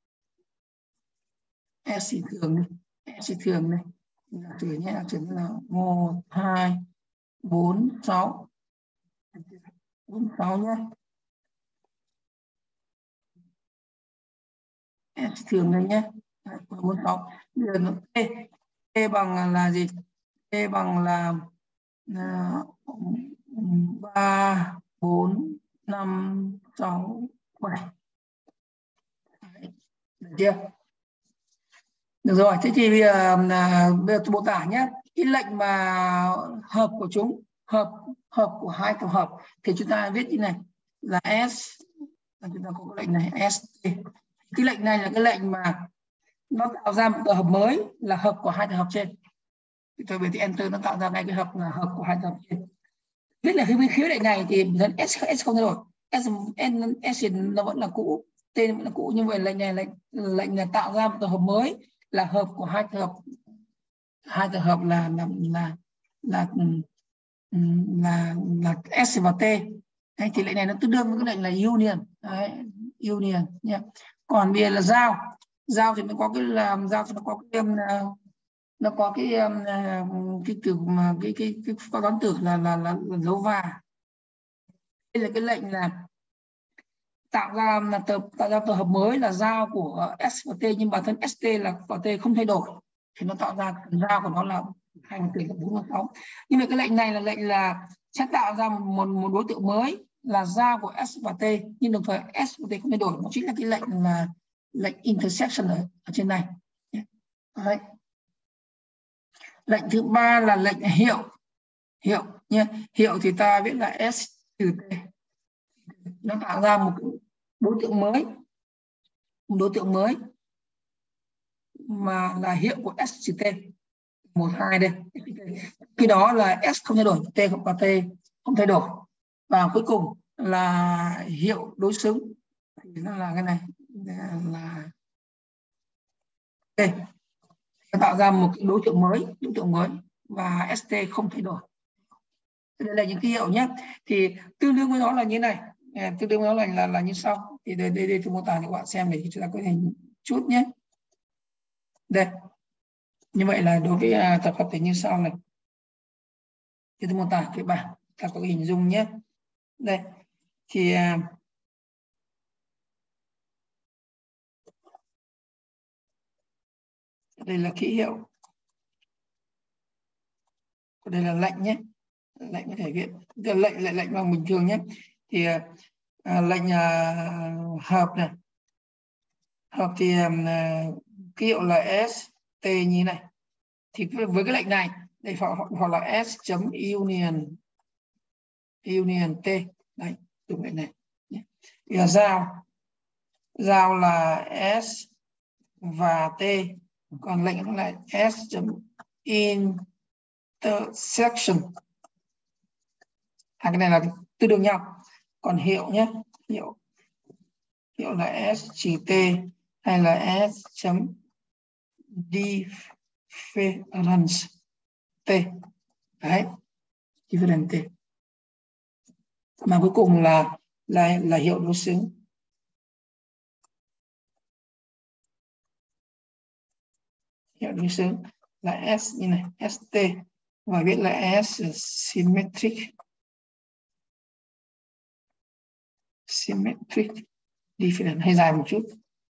[SPEAKER 1] thường này, S thường này, giả sử nhé, giả sử là 1, 2, 4, 6 nhé. S thường này nhé, 46. Bây giờ nó T bằng là gì? T bằng là 3, 4, 5, 6, 7. Được chưa? Được rồi, thế thì bây giờ tôi mô tả nhé. Cái lệnh mà hợp của chúng, hợp của hai tổ hợp thì chúng ta viết như này là S, chúng ta có cái lệnh này S. Cái lệnh này là cái lệnh mà nó tạo ra một tổ hợp mới là hợp của hai tổ hợp trên. Thì tôi biểu thị enter, nó tạo ra ngay cái hợp là hợp của hai tổ hợp trên. Viết là khía lệnh này thì S không thay đổi, S nó vẫn là cũ, tên vẫn là cũ, nhưng vậy lệnh này lệnh là tạo ra một tổ hợp mới là hợp của hai tổ hợp là S và T. Đấy, thì lệnh này nó tương đương với cái lệnh là union. Đấy, union nhé. Còn bây giờ là giao thì nó có cái làm giao thì nó có cái từ mà cái phép toán tử là dấu và. Đây là cái lệnh là tạo ra tổ hợp mới là giao của S và T, nhưng bản thân ST và T không thay đổi thì nó tạo ra giao của nó là 2 từ là 4 và 6. Nhưng mà cái lệnh này là lệnh là sẽ tạo ra một đối tượng mới là giao của S và T, nhưng đồng thời S và T không thay đổi, nó chính là cái lệnh là lệnh intersection ở trên này. Đấy. Lệnh thứ ba là lệnh hiệu nhé. Hiệu thì ta viết là S trừ T, nó tạo ra một đối tượng mới mà là hiệu của S trừ T, 1, 2 đây. Khi đó là S không thay đổi, T không có T không thay đổi, và cuối cùng là hiệu đối xứng thì nó là cái này là T, nó tạo ra một đối tượng mới và ST không thay đổi. Đây là những ký hiệu nhé. Thì tương đương với nó là như này, tương đương với nó là như sau. Thì đây tôi mô tả cho các bạn xem để chúng ta có thể chút nhé. Đây, như vậy là đối với tập hợp thì như sau này. Thì tôi mô tả cái bảng, ta có hình dung nhé. Đây thì đây là ký hiệu, đây là lệnh nhé. Lệnh có thể viết lệnh bằng bình thường nhé. Thì lệnh hợp này, hợp thì ký hiệu là S T như này. Thì với cái lệnh này đây hoặc là S chấm union T, đây dùng lệnh này nhé. Thì là giao là S và T, còn lệnh là S chấm intersection. Cái này là tương đương nhau. Còn hiệu nhé, hiệu là S trừ T hay là S chấm difference t. Đấy, difference t. Mà cuối cùng là hiệu đối xứng. Hiệu đối xứng là S như này, ST, và viết là S symmetric difference, hay dài một chút,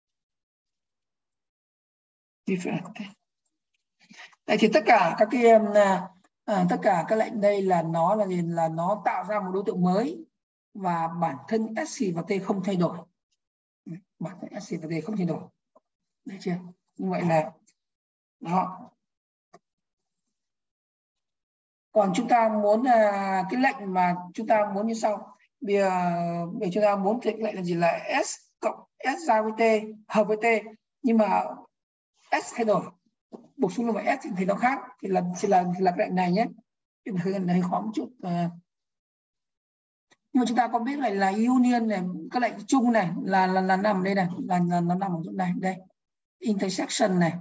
[SPEAKER 1] difference. Đây thì tất cả các tất cả các lệnh đây là nó là gì, là nó tạo ra một đối tượng mới và bản thân SC và T không thay đổi. Bản thân SC và T không thay đổi. Được chưa? Như vậy là đó. Còn chúng ta muốn cái lệnh mà chúng ta muốn như sau. Bây giờ chúng ta muốn cái lệnh là gì, là S cộng S giao với T hợp với T, nhưng mà S thay đổi, bổ sung vào S thì nó khác, thì là cái lệnh này nhé. Cái này khó một chút. Nhưng mà chúng ta có biết là union này, các lệnh chung này là nằm đây này, là nó nằm ở chỗ này đây, intersection này,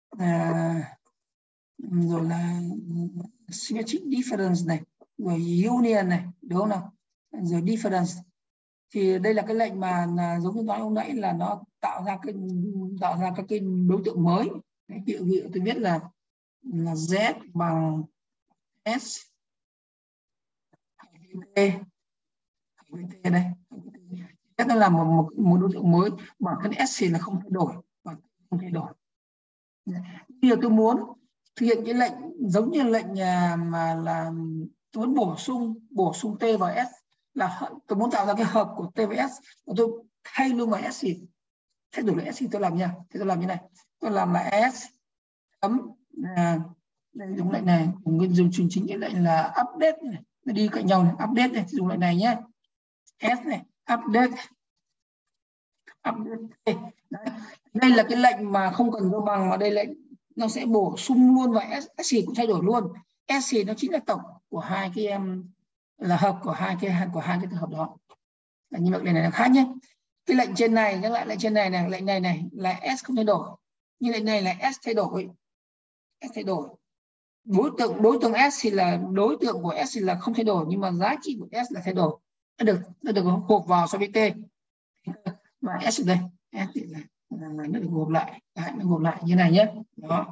[SPEAKER 1] rồi là symmetric difference này, rồi union này, đúng không nào, rồi difference. Thì đây là cái lệnh mà giống như nói hôm nãy, là nó tạo ra các cái đối tượng mới. Ví dụ tôi biết là Z bằng S T đây. Nó là một đối tượng mới, bản thân S là không thay đổi, Bây giờ tôi muốn thực hiện cái lệnh giống như lệnh mà là tôi muốn bổ sung T vào S, là tôi muốn tạo ra cái hợp của T với S, và tôi thay luôn vào S, thay đổi lại S tôi làm nha. Thì tôi làm như này, tôi làm là S chấm đây, dùng lệnh này, dùng chính cái lệnh là update này, nó đi cạnh nhau này, update này, dùng lệnh này nhé, S này, update. Đây là cái lệnh mà không cần gơ bằng, mà đây lệnh nó sẽ bổ sung luôn vào S cũng thay đổi luôn. S nó chính là tổng của hai cái là hợp của hai cái tập hợp đó. Như vậy này là khác nhé. Cái lệnh trên này, nhắc lại lệnh trên này này, lệnh này là S không thay đổi, nhưng lệnh này là S thay đổi. S thay đổi. Đối tượng S thì là đối tượng của S thì là không thay đổi, nhưng mà giá trị của S là thay đổi. Nó được gộp vào so với T. Và S ở đây, S thì là nó được gộp lại, nó gộp lại như này nhé. Đó.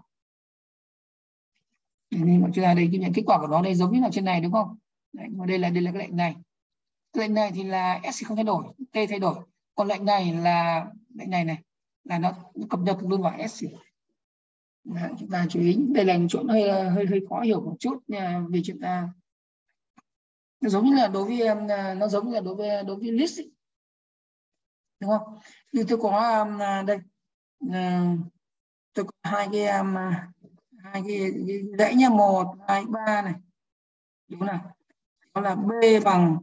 [SPEAKER 1] Nên mà chúng ta đây, cái kết quả của nó đây giống như là trên này đúng không? Đấy, mà đây là cái lệnh này. Lệnh này thì là S không thay đổi, T thay đổi. Còn lệnh này này là nó cập nhật luôn vào S. Đấy, chúng ta chú ý, đây là chỗ hơi khó hiểu một chút nha, vì chúng ta nó giống như là đối với list ấy. Đúng không? Như tôi có đây tôi có hai cái dãy nha, 1, 2, 3 này, đúng nào, đó là B bằng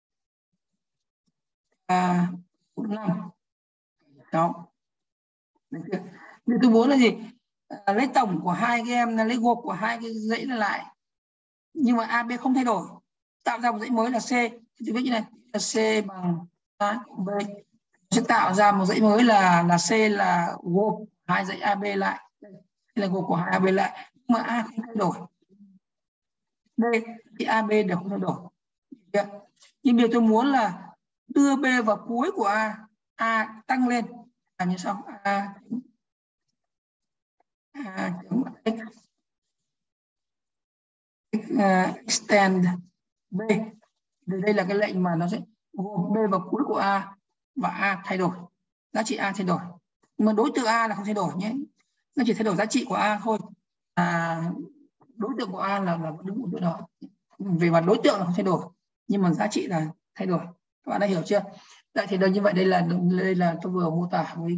[SPEAKER 1] 4, 5 đó. Như tôi muốn là gì, lấy tổng của hai cái lấy gộp của hai cái dãy là lại, nhưng mà AB không thay đổi, tạo ra một dãy mới là C. Thì tôi viết như này là C bằng A cộng B, sẽ tạo ra một dãy mới là C, là gộp hai dãy AB lại, đây là gộp của hai AB lại, nhưng mà A không thay đổi, B thì AB đều không thay đổi. Nhưng điều tôi muốn là đưa B vào cuối của A tăng lên, làm như sau, A extend B. Đây là cái lệnh mà nó sẽ gồm B vào cuối của A và A thay đổi, giá trị A thay đổi, nhưng mà đối tượng A là không thay đổi nhé, nó chỉ thay đổi giá trị của A thôi. Đối tượng của A là đứng ở chỗ đó, về mặt đối tượng là không thay đổi, nhưng mà giá trị là thay đổi. Các bạn đã hiểu chưa? Vậy thì như vậy đây là tôi vừa mô tả với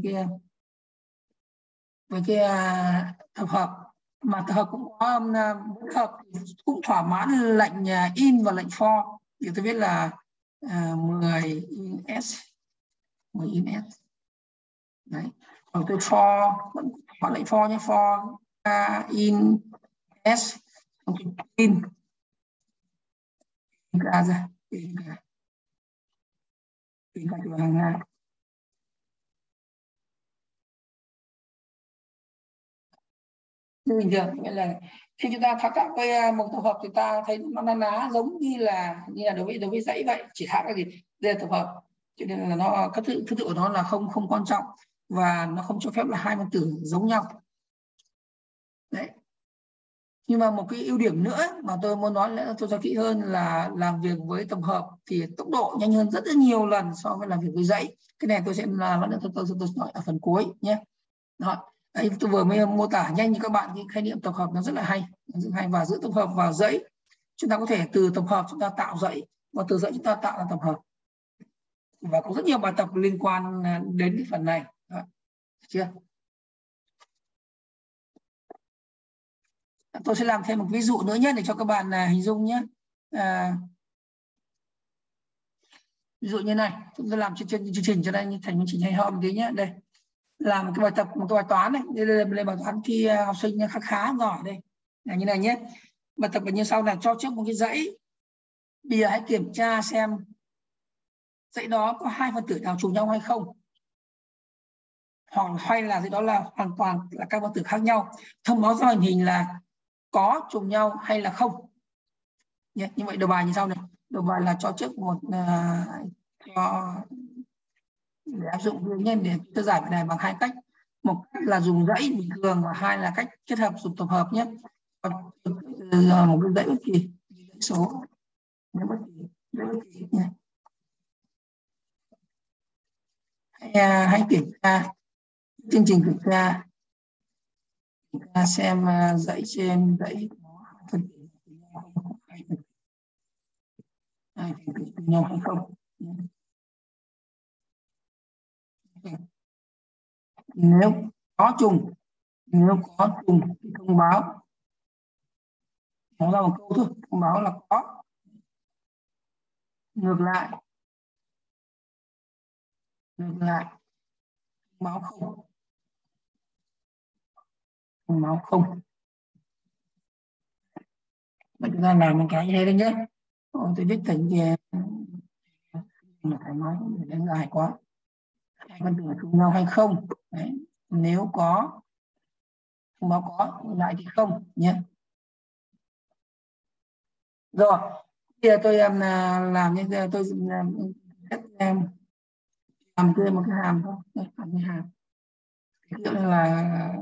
[SPEAKER 1] cái tập hợp, mà tập hợp cũng có hợp cũng thỏa mãn lệnh in và lệnh for. Thì tôi biết là 10 in S, 10 in S. Đấy. Còn tôi for vẫn có lệnh for nhé, for in S, in ra ra in ra từ hàng ngang. bình thường. Nghĩa là khi chúng ta thao tác với một tổ hợp thì ta thấy nó na ná giống như là đối với dãy vậy, chỉ khác là gì, đây là tổ hợp, cho nên là nó các thứ tự của nó là không quan trọng, và nó không cho phép là hai phân tử giống nhau. Đấy. Nhưng mà một cái ưu điểm nữa mà tôi muốn nói là tôi cho kỹ hơn là làm việc với tổng hợp thì tốc độ nhanh hơn rất là nhiều lần so với làm việc với dãy. Cái này tôi sẽ tôi nói ở phần cuối nhé. Đó. Đấy, tôi vừa mới mô tả nhanh như các bạn cái khái niệm tổng hợp nó rất là hay, và giữa tổng hợp và dãy chúng ta có thể từ tổng hợp chúng ta tạo dãy, và từ dãy chúng ta tạo ra tổng hợp, và có rất nhiều bài tập liên quan đến cái phần này. Đó. Chưa? Tôi sẽ làm thêm một ví dụ nữa nhé để cho các bạn hình dung nhé. Ví dụ như này, chúng tôi làm trên chương trình cho nên thành chương trình hay ho một tí nhé. Đây, làm một cái bài tập, một cái bài toán này, đây là bài toán thi học sinh khá giỏi đây, là như này nhé. Bài tập như sau là cho trước một cái dãy, bây giờ hãy kiểm tra xem dãy đó có hai phân tử nào trùng nhau hay không, hoặc hay là dãy đó là hoàn toàn là các phân tử khác nhau, thông báo ra màn hình là có trùng nhau hay là không nhé. Như vậy đầu bài như sau này, đầu bài là cho trước một cho để áp dụng nguyên nhân để tôi giải bài này bằng hai cách, một cách là dùng dãy bình thường và hai là cách kết hợp dùng tổng hợp nhé. Một cái dãy bất kỳ, dãy số dãy bất kỳ nhé. Hãy kiểm tra chương trình, kiểm tra xem dãy trên dãy có phân tử cùng nhau hay không. Nếu có trùng thì thông báo, nói ra một câu thôi, thông báo là có. Ngược lại thông báo không, thông báo không. Vậy chúng ta làm một cái như thế đấy nhé. Tôi viết thành thì mà thoải mái, đơn dài quá. Hai phân tử trùng nhau hay không. Đấy. Nếu có thông báo có, lại thì không nhé. Rồi, bây giờ tôi làm như thế, tôi làm thêm một cái hàm thôi. Đây, làm cái hàm. Ví dụ như là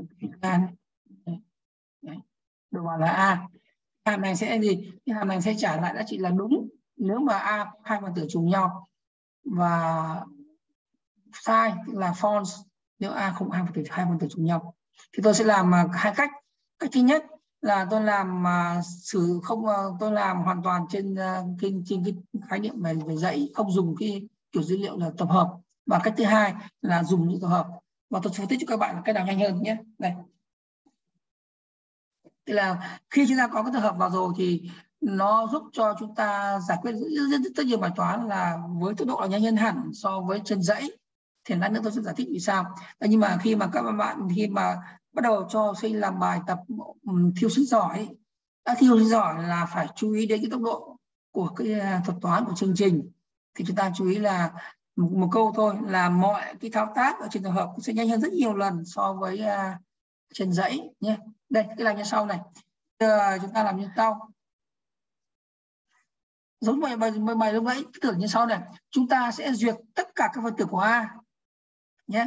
[SPEAKER 1] được gọi là A. Hàm này sẽ gì? Cái hàm này sẽ trả lại giá trị là đúng nếu mà A có hai phân tử trùng nhau, và sai tức là false nếu A không hai phân tử trùng nhau. Thì tôi sẽ làm hai cách. Cách thứ nhất là tôi làm tôi làm hoàn toàn trên cái khái niệm về dãy, không dùng cái kiểu dữ liệu là tập hợp. Và cách thứ hai là dùng những tập hợp, và tôi phân tích cho các bạn cái nào nhanh hơn nhé. Đây, tức là khi chúng ta có cái tập hợp vào rồi thì nó giúp cho chúng ta giải quyết rất nhiều bài toán là với tốc độ là nhanh hơn hẳn so với trên dãy. Thì lát nữa tôi sẽ giải thích vì sao. Nhưng mà khi mà các bạn bắt đầu cho học sinh làm bài tập thiêu sinh giỏi, đã thiêu sinh giỏi là phải chú ý đến cái tốc độ của cái thuật toán của chương trình. Thì chúng ta chú ý là một câu thôi là mọi cái thao tác ở trên tập hợp sẽ nhanh hơn rất nhiều lần so với trên dãy nhé. Đây, cái làm như sau này. Chúng ta làm như sau. Giống bài lúc nãy, tưởng như sau này. Chúng ta sẽ duyệt tất cả các phân tử của A nhé.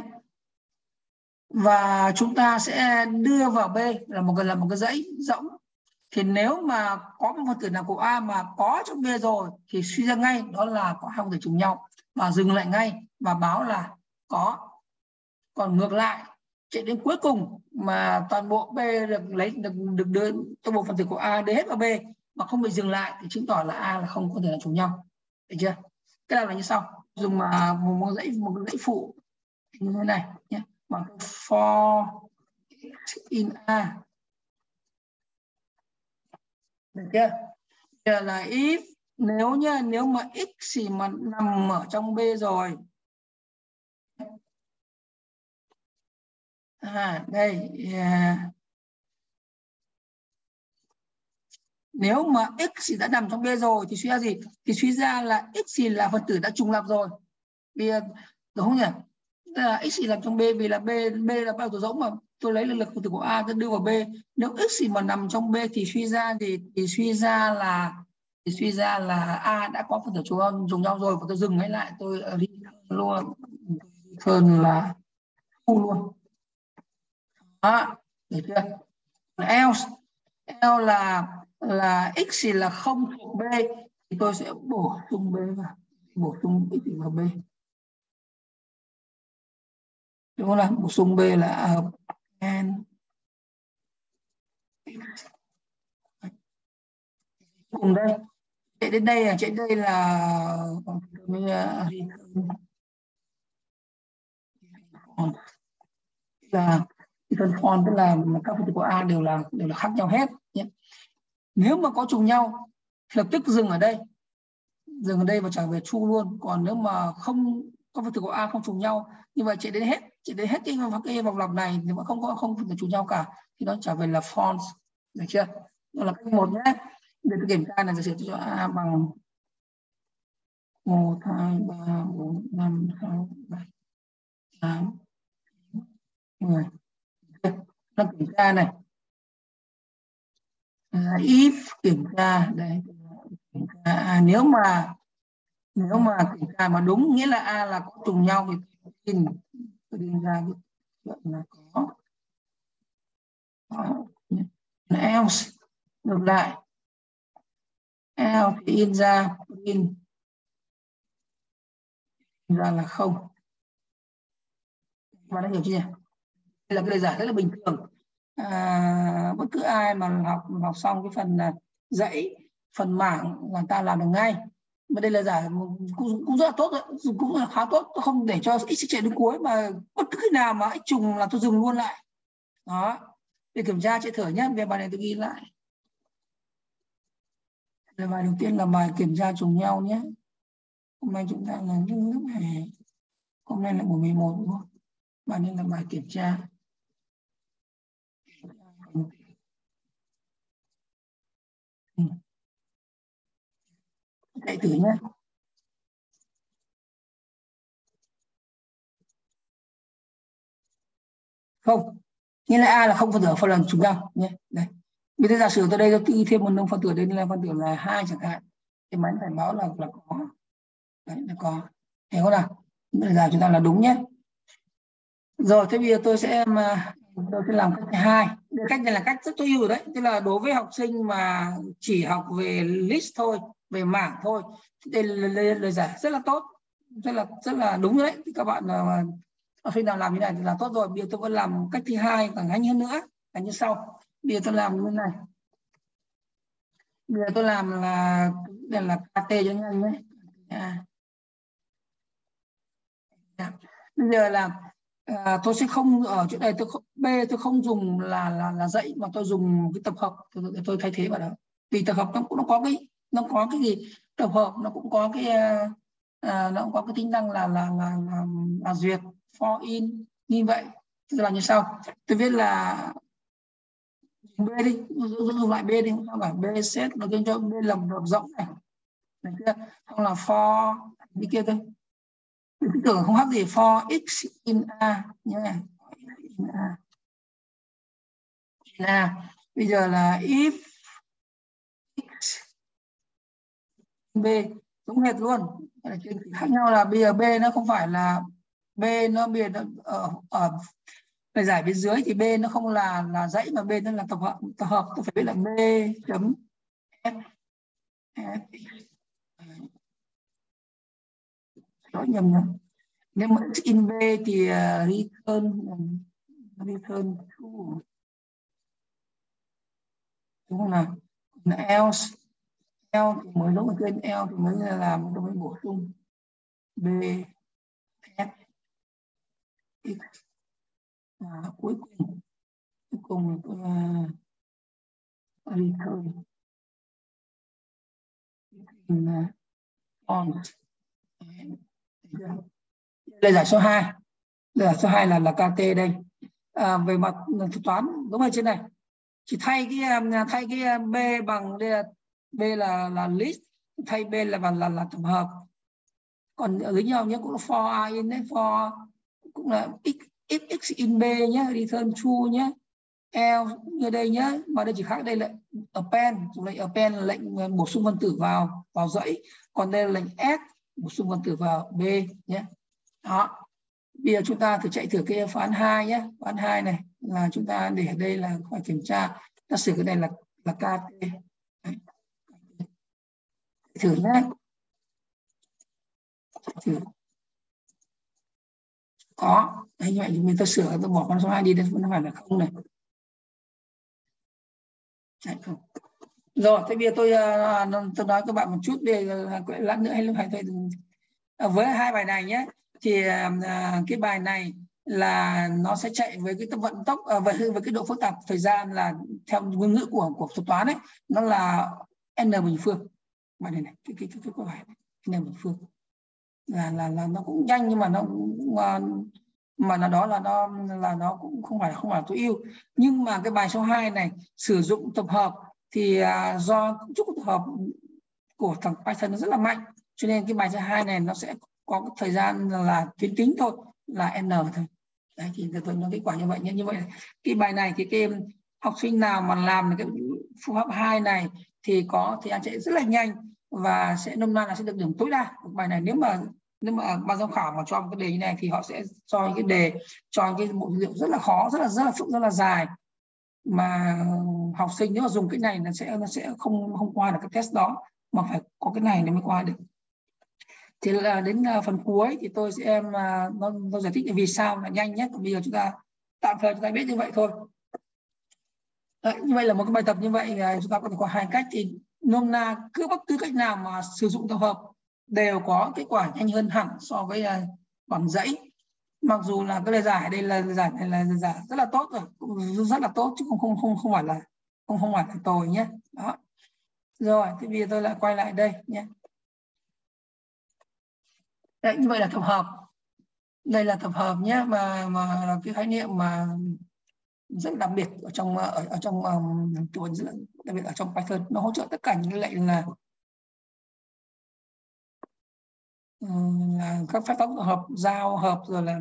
[SPEAKER 1] Và chúng ta sẽ đưa vào B là một cái dãy rỗng. Thì nếu mà có một phân tử nào của A mà có trong B rồi thì suy ra ngay đó là có hai phân tử trùng nhau, và dừng lại ngay và báo là có. Còn ngược lại, chạy đến cuối cùng mà toàn bộ B được đưa toàn bộ phân tử của A đưa hết vào B mà không bị dừng lại thì chứng tỏ là A là không có thể là trùng nhau. Được chưa? Cái này là như sau. Dùng một cái dãy phụ như thế này nhé, bằng for in A. Được chưa? Giờ là if nếu mà x thì mà nằm ở trong B rồi. Đây nếu mà x thì đã nằm trong B rồi thì suy ra gì? Thì suy ra là x thì là phân tử đã trùng lập rồi. Bây giờ đúng không nhỉ? là x làm trong B, vì là B là bao tử rỗng mà tôi lấy lực từ của A tôi đưa vào B. Nếu x mà nằm trong B thì suy ra là A đã có phần tử trùng nhau rồi, và tôi dừng lại tôi luôn hơn là thu luôn. Đó, được chưa? Else là x thì là không thuộc B thì tôi sẽ bổ sung B vào, bổ sung x vào B, đúng không nào? Bổ sung B là n cùng đây, chạy đến đây là return font, tức là các phân tử của A đều là khác nhau hết nhé. Nếu mà có trùng nhau lập tức dừng ở đây và trở về true luôn. Còn nếu mà không có phân tử của A không trùng nhau, như vậy chạy đến hết cái vòng lặp này, nếu mà không phân tử trùng nhau cả thì nó trở về là false, được chưa? Đó là cách một nhé. Để tôi kiểm tra là giả sử cho A bằng 1, 2, 3, 4, 5, 6, 7, 8, 10. Nó kiểm tra này, if kiểm tra đấy, nếu mà kiểm tra mà đúng, nghĩa là A là có trùng nhau thì tôi in ra cái chuyện là có. Else ngược lại, else thì in ra là không. Bạn đã hiểu chưa? Đây là cái lời giải rất là bình thường. Bất cứ ai mà học xong cái phần dãy, phần mảng là ta làm được ngay. Mà đây là giải cũng rất là tốt đấy, cũng là khá tốt. Tôi không để cho x chạy đến cuối, mà bất cứ khi nào mà x trùng là tôi dừng luôn lại. Đó, để kiểm tra chạy thử nhé. Về bài này tôi ghi lại. Về bài đầu tiên là bài kiểm tra trùng nhau nhé. Hôm nay chúng ta là những lớp hè, hôm nay là buổi 11 đúng không? Bài này là bài kiểm tra. Chạy thử nhé. Không, nghĩa là A là không phân tử phân lần trùng nhau nhé. Đây, bây giờ giả sử tôi đây tôi ghi thêm một nông phân tử, đây là phân tử là 2 chẳng hạn, thì máy phải báo là có. Đấy, là có. Hiểu không nào? Bây giờ chúng ta là đúng nhé. Rồi, thế bây giờ tôi sẽ làm cách thứ hai. Cách này là cách rất tối ưu rồi đấy, tức là đối với học sinh mà chỉ học về list thôi, về mảng thôi, đây là lời giải rất là tốt, rất là đúng đấy. Thì các bạn học sinh nào làm như này thì là tốt rồi. Bây giờ tôi vẫn làm cách thứ hai càng nhanh hơn nữa là như sau. Bây giờ tôi làm như này. Bây giờ tôi làm là đây là KT cho nhanh đấy. Bây giờ là tôi sẽ không ở chỗ này, tôi không dùng là dãy, mà tôi dùng cái tập hợp để tôi thay thế vào đó. Vì tập hợp nó có cái gì, tập hợp nó cũng có cái tính năng là duyệt for in như vậy. Tức là như sau, tôi viết là B đi, dùng lại B đi, không sao cả. B set nó cho B là một rộng này, được chưa? Không là for đi kia thôi. Cái tưởng không khác gì for x in A nhé. Bây giờ là if x B giống hệt luôn. Khác nhau là bây giờ B nó không phải là B, nó bây giờ ở lời giải bên dưới thì B nó không là dãy, mà B nó là tập hợp. Tôi phải biết là B chấm f nói nhầm. Nếu mà x in B thì return true, đúng không nào? Else thì mới giống ở trên, else thì mới làm, tôi mới bổ sung B f x. Cuối cùng return on. Đây là số 2. Đây là số 2 là KT đây. Về mặt thuật toán giống như trên này, chỉ thay cái B bằng đây là B là list, thay B là bằng là tập hợp. Còn ở dưới nhau nhé, cũng là for in đấy, for cũng là x in b nhé, return true nhé, else như đây nhé, mà đây chỉ khác đây là append, dùng lệnh append là lệnh bổ sung phân tử vào dãy, còn đây là lệnh add bổ sung phân tử vào b nhé. Đó, bây giờ chúng ta thử chạy thử cái phương án 2 nhé. Phương án 2 này là chúng ta để ở đây là phải kiểm tra, ta sửa cái này là kt. Đấy. Thử nhé, thử có đấy, như vậy thì mình ta sửa, tôi bỏ con số 2 đi, đây nó phải là không này. Đấy, không. Rồi, thế bây giờ tôi nói các bạn một chút về lát nữa hay lúc hay thôi. Với hai bài này nhé, thì cái bài này là nó sẽ chạy với cái vận tốc với cái độ phức tạp thời gian là theo ngôn ngữ của thuật toán ấy, nó là n bình phương. Bài này cái bài n bình phương là nó cũng nhanh, nhưng mà nó nó cũng không phải tối ưu. Nhưng mà cái bài số 2 này sử dụng tập hợp thì do cấu trúc tập hợp của thằng Python nó rất là mạnh, cho nên cái bài số 2 này nó sẽ có cái thời gian là tuyến tính thôi, là n thôi. Đấy, thì tôi nói kết quả như vậy nhé. Như vậy cái bài này thì các học sinh nào mà làm được cái phương pháp 2 này thì có thời gian chạy rất là nhanh và sẽ nôm na là sẽ được điểm tối đa. Bài này nếu mà ban giám khảo mà cho một cái đề như này thì họ sẽ cho cái đề, cho cái bộ dữ liệu rất là khó, rất là dài, mà học sinh nếu mà dùng cái này nó sẽ không qua được cái test đó, mà phải có cái này mới qua được. Thì là đến phần cuối thì tôi sẽ nó giải thích vì sao là nhanh nhất. Còn bây giờ chúng ta tạm thời chúng ta biết như vậy thôi. Đấy, như vậy là một cái bài tập như vậy chúng ta có thể có hai cách, thì nôm na bất cứ cách nào mà sử dụng tập hợp đều có kết quả nhanh hơn hẳn so với bằng dãy. Mặc dù là cái lời giải đây là giải này là giải rất là tốt rồi, rất là tốt chứ không phải là tồi nhé. Đó. Rồi, thì bây giờ tôi lại quay lại đây nhé. Đấy, như vậy là tập hợp. Đây là tập hợp nhé, mà là cái khái niệm mà rất đặc biệt ở trong tuần, rất đặc biệt ở trong Python. Nó hỗ trợ tất cả những cái lệnh là các phép toán hợp, giao hợp, rồi là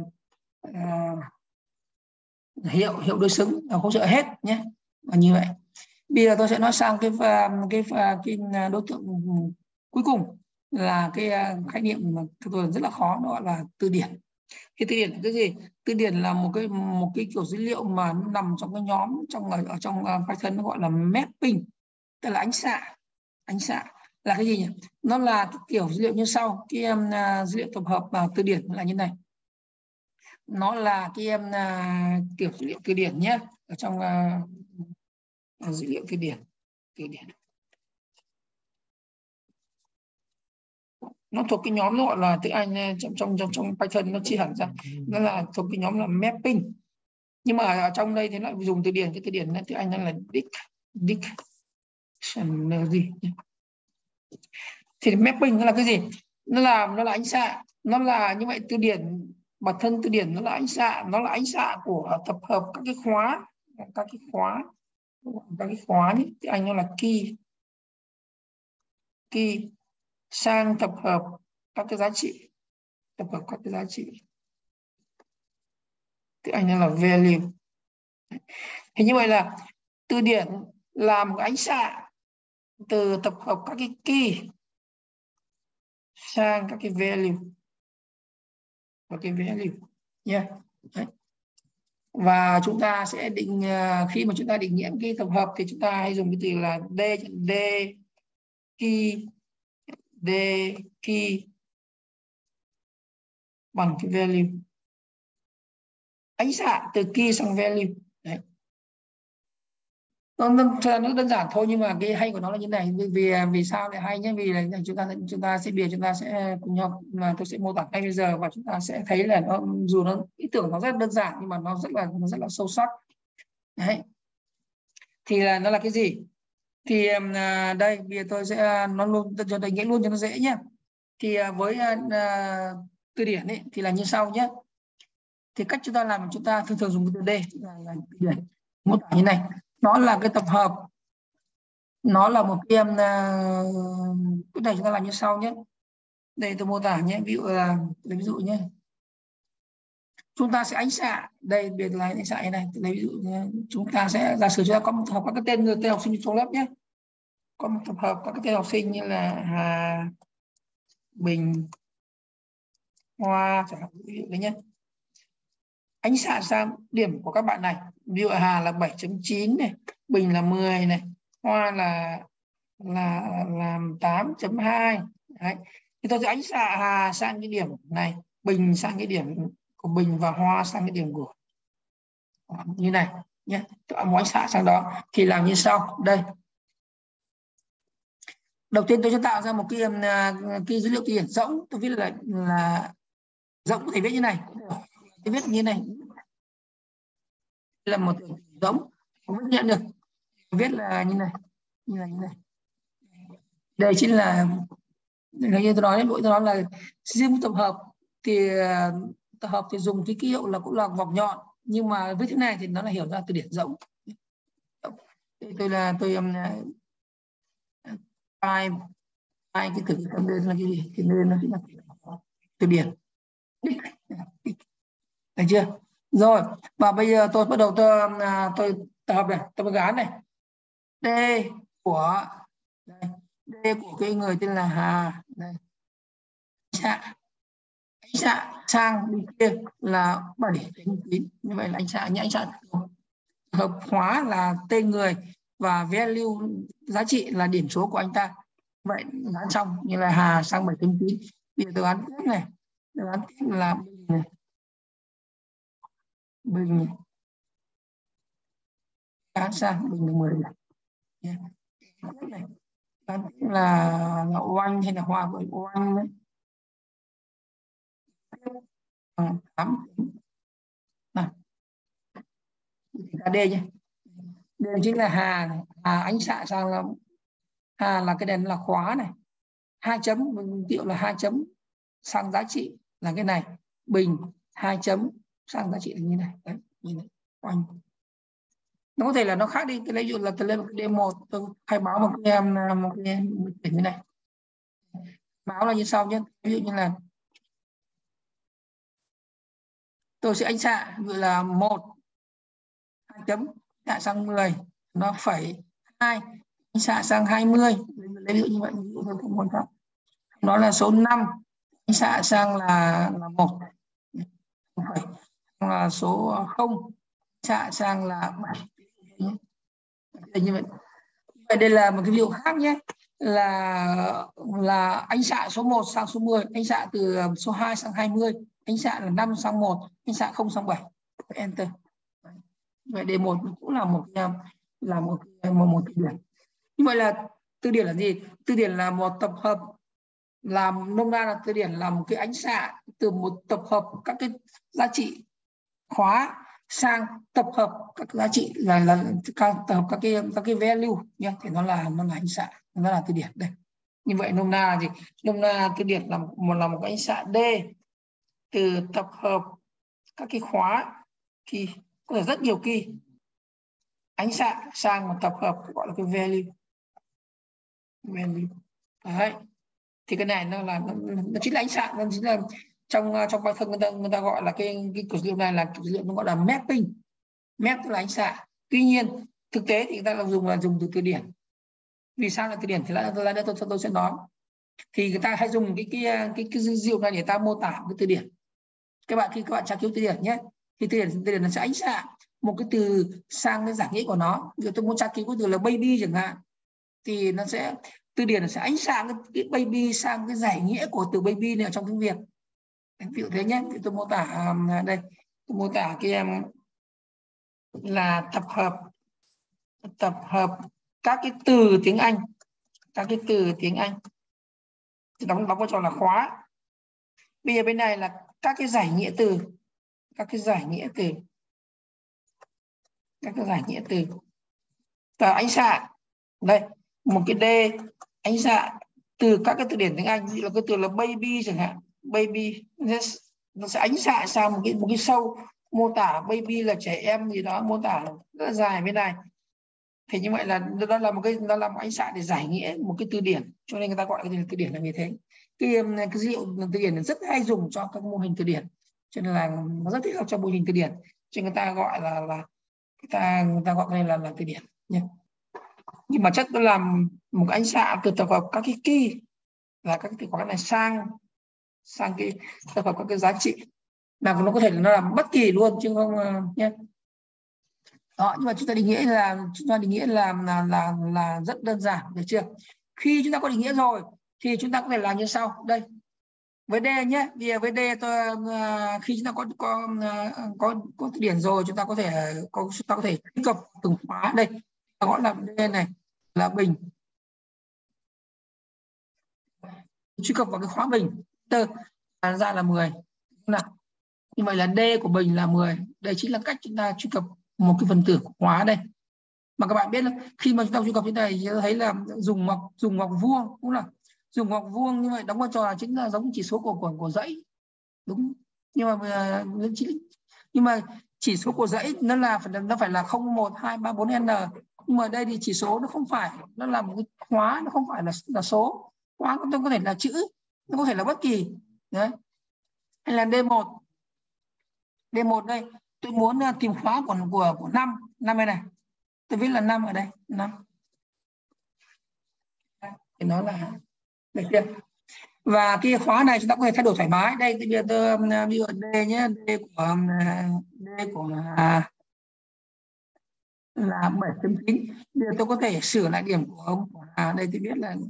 [SPEAKER 1] hiệu đối xứng, là hỗ trợ hết nhé. Và như vậy bây giờ tôi sẽ nói sang cái đối tượng cuối cùng, là cái khái niệm mà tôi rất là khó, đó là từ điển. Cái từ điển là cái gì? Từ điển là một cái kiểu dữ liệu mà nó nằm trong cái nhóm ở trong Python, nó gọi là mapping, tức là ánh xạ. Ánh xạ là cái gì nhỉ? Nó là cái kiểu dữ liệu như sau. Cái dữ liệu tập hợp từ điển là như này. Nó là cái kiểu dữ liệu từ điển nhé, ở trong dữ liệu từ điển. Nó thuộc cái nhóm nó gọi là tiếng Anh trong Python nó chia hẳn ra, nó là thuộc cái nhóm là mapping. Nhưng mà ở trong đây thì lại dùng từ điển, cái từ điển tiếng Anh nó là dictionary. Thì mapping nó là cái gì? Nó là ánh xạ. Nó là như vậy, từ điển, bản thân từ điển nó là ánh xạ, nó là ánh xạ của tập hợp các cái khóa nhé. Tiếng Anh nó là key sang tập hợp các cái giá trị, tiếng Anh nó là value. Thì như vậy là từ điển là một ánh xạ từ tập hợp các cái key sang các cái value, nhé. Đấy. Và chúng ta sẽ khi mà chúng ta định nghĩa cái tập hợp thì chúng ta hay dùng cái từ là d key bằng cái value, ánh xạ từ key sang value. Đấy. Nó đơn giản thôi, nhưng mà cái hay của nó là như này. Vì sao lại hay nhé? Vì là chúng ta sẽ cùng nhau, là tôi sẽ mô tả ngay bây giờ, và chúng ta sẽ thấy là dù nó ý tưởng nó rất đơn giản nhưng mà nó rất là sâu sắc. Đấy. Thì là nó là cái gì? Thì đây bây giờ tôi sẽ nó luôn cho định nghĩa luôn cho nó dễ nhé. Thì với từ điển ấy thì là như sau nhé. Thì cách chúng ta làm, chúng ta thường dùng cái từ D là từ điển, mô tả như này. Nó là cái tập hợp, nó là một cái này chúng ta làm như sau nhé. Đây tôi mô tả nhé, ví dụ nhé, chúng ta sẽ ánh xạ đây, biệt là ánh xạ này. Lấy ví dụ như chúng ta sẽ giả sử chúng ta có một tập hợp các cái tên học sinh trong lớp nhé, có một tập hợp các cái tên học sinh như là Hà, Bình, Hoa chẳng hạn, ví dụ đấy nhé. Ánh xạ sang điểm của các bạn này, ví dụ Hà là 7.9 này, Bình là 10 này, Hoa là 8.2. Đấy. Thì tôi sẽ ánh xạ Hà sang cái điểm này, Bình sang cái điểm của Bình và Hoa sang cái điểm của như này nhé. Tôi muốn ánh xạ sang đó thì làm như sau. Đây. Đầu tiên tôi sẽ tạo ra một cái dữ liệu từ điển rỗng. Tôi viết là rỗng, có thể viết như này. Tôi viết như này là một rỗng, không biết nhận được. Viết là như này, như này. Đây chính là như tôi nói đấy, tôi nói là riêng tập hợp thì dùng cái ký hiệu là cũng là vọc nhọn, nhưng mà với thế này thì nó là hiểu ra từ điển rỗng. Tôi hai cái thực tâm đơn là cái gì? Thì đơn nó chính là từ điển. Được chưa? Rồi, và bây giờ tôi bắt đầu tôi tập hợp này, tập gán này. D của đây, D của cái người tên là Hà đây. Ánh xạ sang bên kia là 7.9. Như vậy là ánh xạ hợp hóa là tên người và value giá trị là điểm số của anh ta. Vậy gắn xong như là Hà sang 7.9. Bây giờ tôi gắn tiếp này, tôi gắn tiếp là Bình này. Bình gắn sang Bình 10 này. Yeah. Gắn tiếp là Oanh hay là Hoa với Oanh đấy. 8 này. D nhé. D chính là Hà này. Hà ánh xạ sang là Hà là cái đèn là khóa này. 2 chấm, mình tiệu là 2 chấm sang giá trị là cái này. Bình 2 chấm sang giá trị là như này. Đấy, như này. Oanh. Nó có thể là nó khác đi. Tôi lấy dụ là tôi lên một cái D1, tôi khai báo một cái như này. Báo là như sau nhé. Ví dụ như là tôi sẽ ánh xạ gọi là 1 2 chấm xạ sang 10 nó phẩy 2 ánh xạ sang 20, lấy ví dụ như vậy. Ví dụ tôi không muốn khác. Nó là số 5 ánh xạ sang là 1 phẩy, là số 0 xạ sang là 7. Như vậy. Đây là một cái ví dụ khác nhé, là ánh xạ số 1 sang số 10, ánh xạ từ số 2 sang 20, ánh xạ là 5 sang 1, ánh xạ 0 sang 7. Enter. Vậy D1 cũng là một từ điển. Như vậy là từ điển là gì? Từ điển là một tập hợp, làm nôm na là từ điển là một cái ánh xạ từ một tập hợp các cái giá trị khóa sang tập hợp các giá trị là tập hợp các cái value nhé, thì nó là ánh xạ, nó là từ điển đây. Như vậy nôm na là gì? Nôm na từ điển là một cái ánh xạ D từ tập hợp các cái khóa key, có thể rất nhiều key, ánh xạ sang một tập hợp gọi là cái value. Đấy. Thì cái này nó chính là ánh xạ, nó chính là trong Python người ta gọi là cái kiểu dữ liệu này là kiểu dữ liệu nó gọi là mapping. Map tức là ánh xạ. Tuy nhiên thực tế thì người ta dùng từ điển. Vì sao là từ điển thì tôi sẽ nói. Thì người ta hay dùng cái dữ liệu này để ta mô tả cái từ điển. Khi các bạn tra cứu từ điển nhé, thì từ điển nó sẽ ánh xạ một cái từ sang cái giải nghĩa của nó. Ví dụ tôi muốn tra cứu cái từ là baby chẳng hạn, thì nó sẽ từ điển sẽ ánh xạ cái baby sang cái giải nghĩa của từ baby này ở trong tiếng Việt. Ví dụ thế nhé. Thì tôi mô tả đây, tôi mô tả là tập hợp các cái từ tiếng Anh, đóng vai trò là khóa. Bây giờ bên này là các cái giải nghĩa từ, và ánh xạ đây, một cái D ánh xạ từ các cái từ điển tiếng Anh, ví dụ là cái từ là baby chẳng hạn, baby nó sẽ ánh xạ sang một cái sâu mô tả baby là trẻ em gì đó, mô tả rất là dài bên này. Thì như vậy là nó là một ánh xạ để giải nghĩa một cái từ điển, cho nên người ta gọi cái từ điển là như thế. Cái dữ liệu từ điển rất hay dùng cho các mô hình từ điển, cho nên là nó rất thích hợp cho mô hình từ điển, cho người ta gọi là người ta gọi cái này là từ điển nhé. Nhưng mà chất nó làm một cái ánh xạ từ tập hợp các cái key là các cái từ khóa này sang cái tập hợp các cái giá trị, mà nó có thể là nó làm bất kỳ luôn chứ không nhé. Đó, nhưng mà chúng ta định nghĩa là rất đơn giản, được chưa? Khi chúng ta có định nghĩa rồi thì chúng ta có thể làm như sau. Đây, với D nhé, bây giờ với D tôi khi chúng ta có từ điển rồi, chúng ta có thể truy cập từng khóa. Đây gọi là D này là bình, truy cập vào cái khóa bình ra là 10 nào. Như vậy là D của bình là 10. Đây chính là cách chúng ta truy cập một cái phần tử của khóa đây. Mà các bạn biết là khi mà chúng ta truy cập như này thì thấy là dùng ngoặc vuông, cũng là dùng ngoặc vuông như vậy đóng vai trò là chính là giống chỉ số của dãy, đúng. Nhưng mà chỉ số của dãy nó phải là 0, 1, 2, 3, 4 n. Nhưng mà đây thì chỉ số nó không phải, nó là một cái khóa, nó không phải là số. Khóa nó có thể là chữ, nó có thể là bất kỳ đấy. Hay là D1 đây, tôi muốn tìm khóa của 5 này, tôi viết là 5 ở đây, 5 thì nó là được chưa? Và cái khóa này chúng ta có thể thay đổi thoải mái. Đây bây giờ tôi ví dụ D nhé, D của là 7.9. Bây giờ tôi có thể sửa lại điểm của ông đây tôi biết là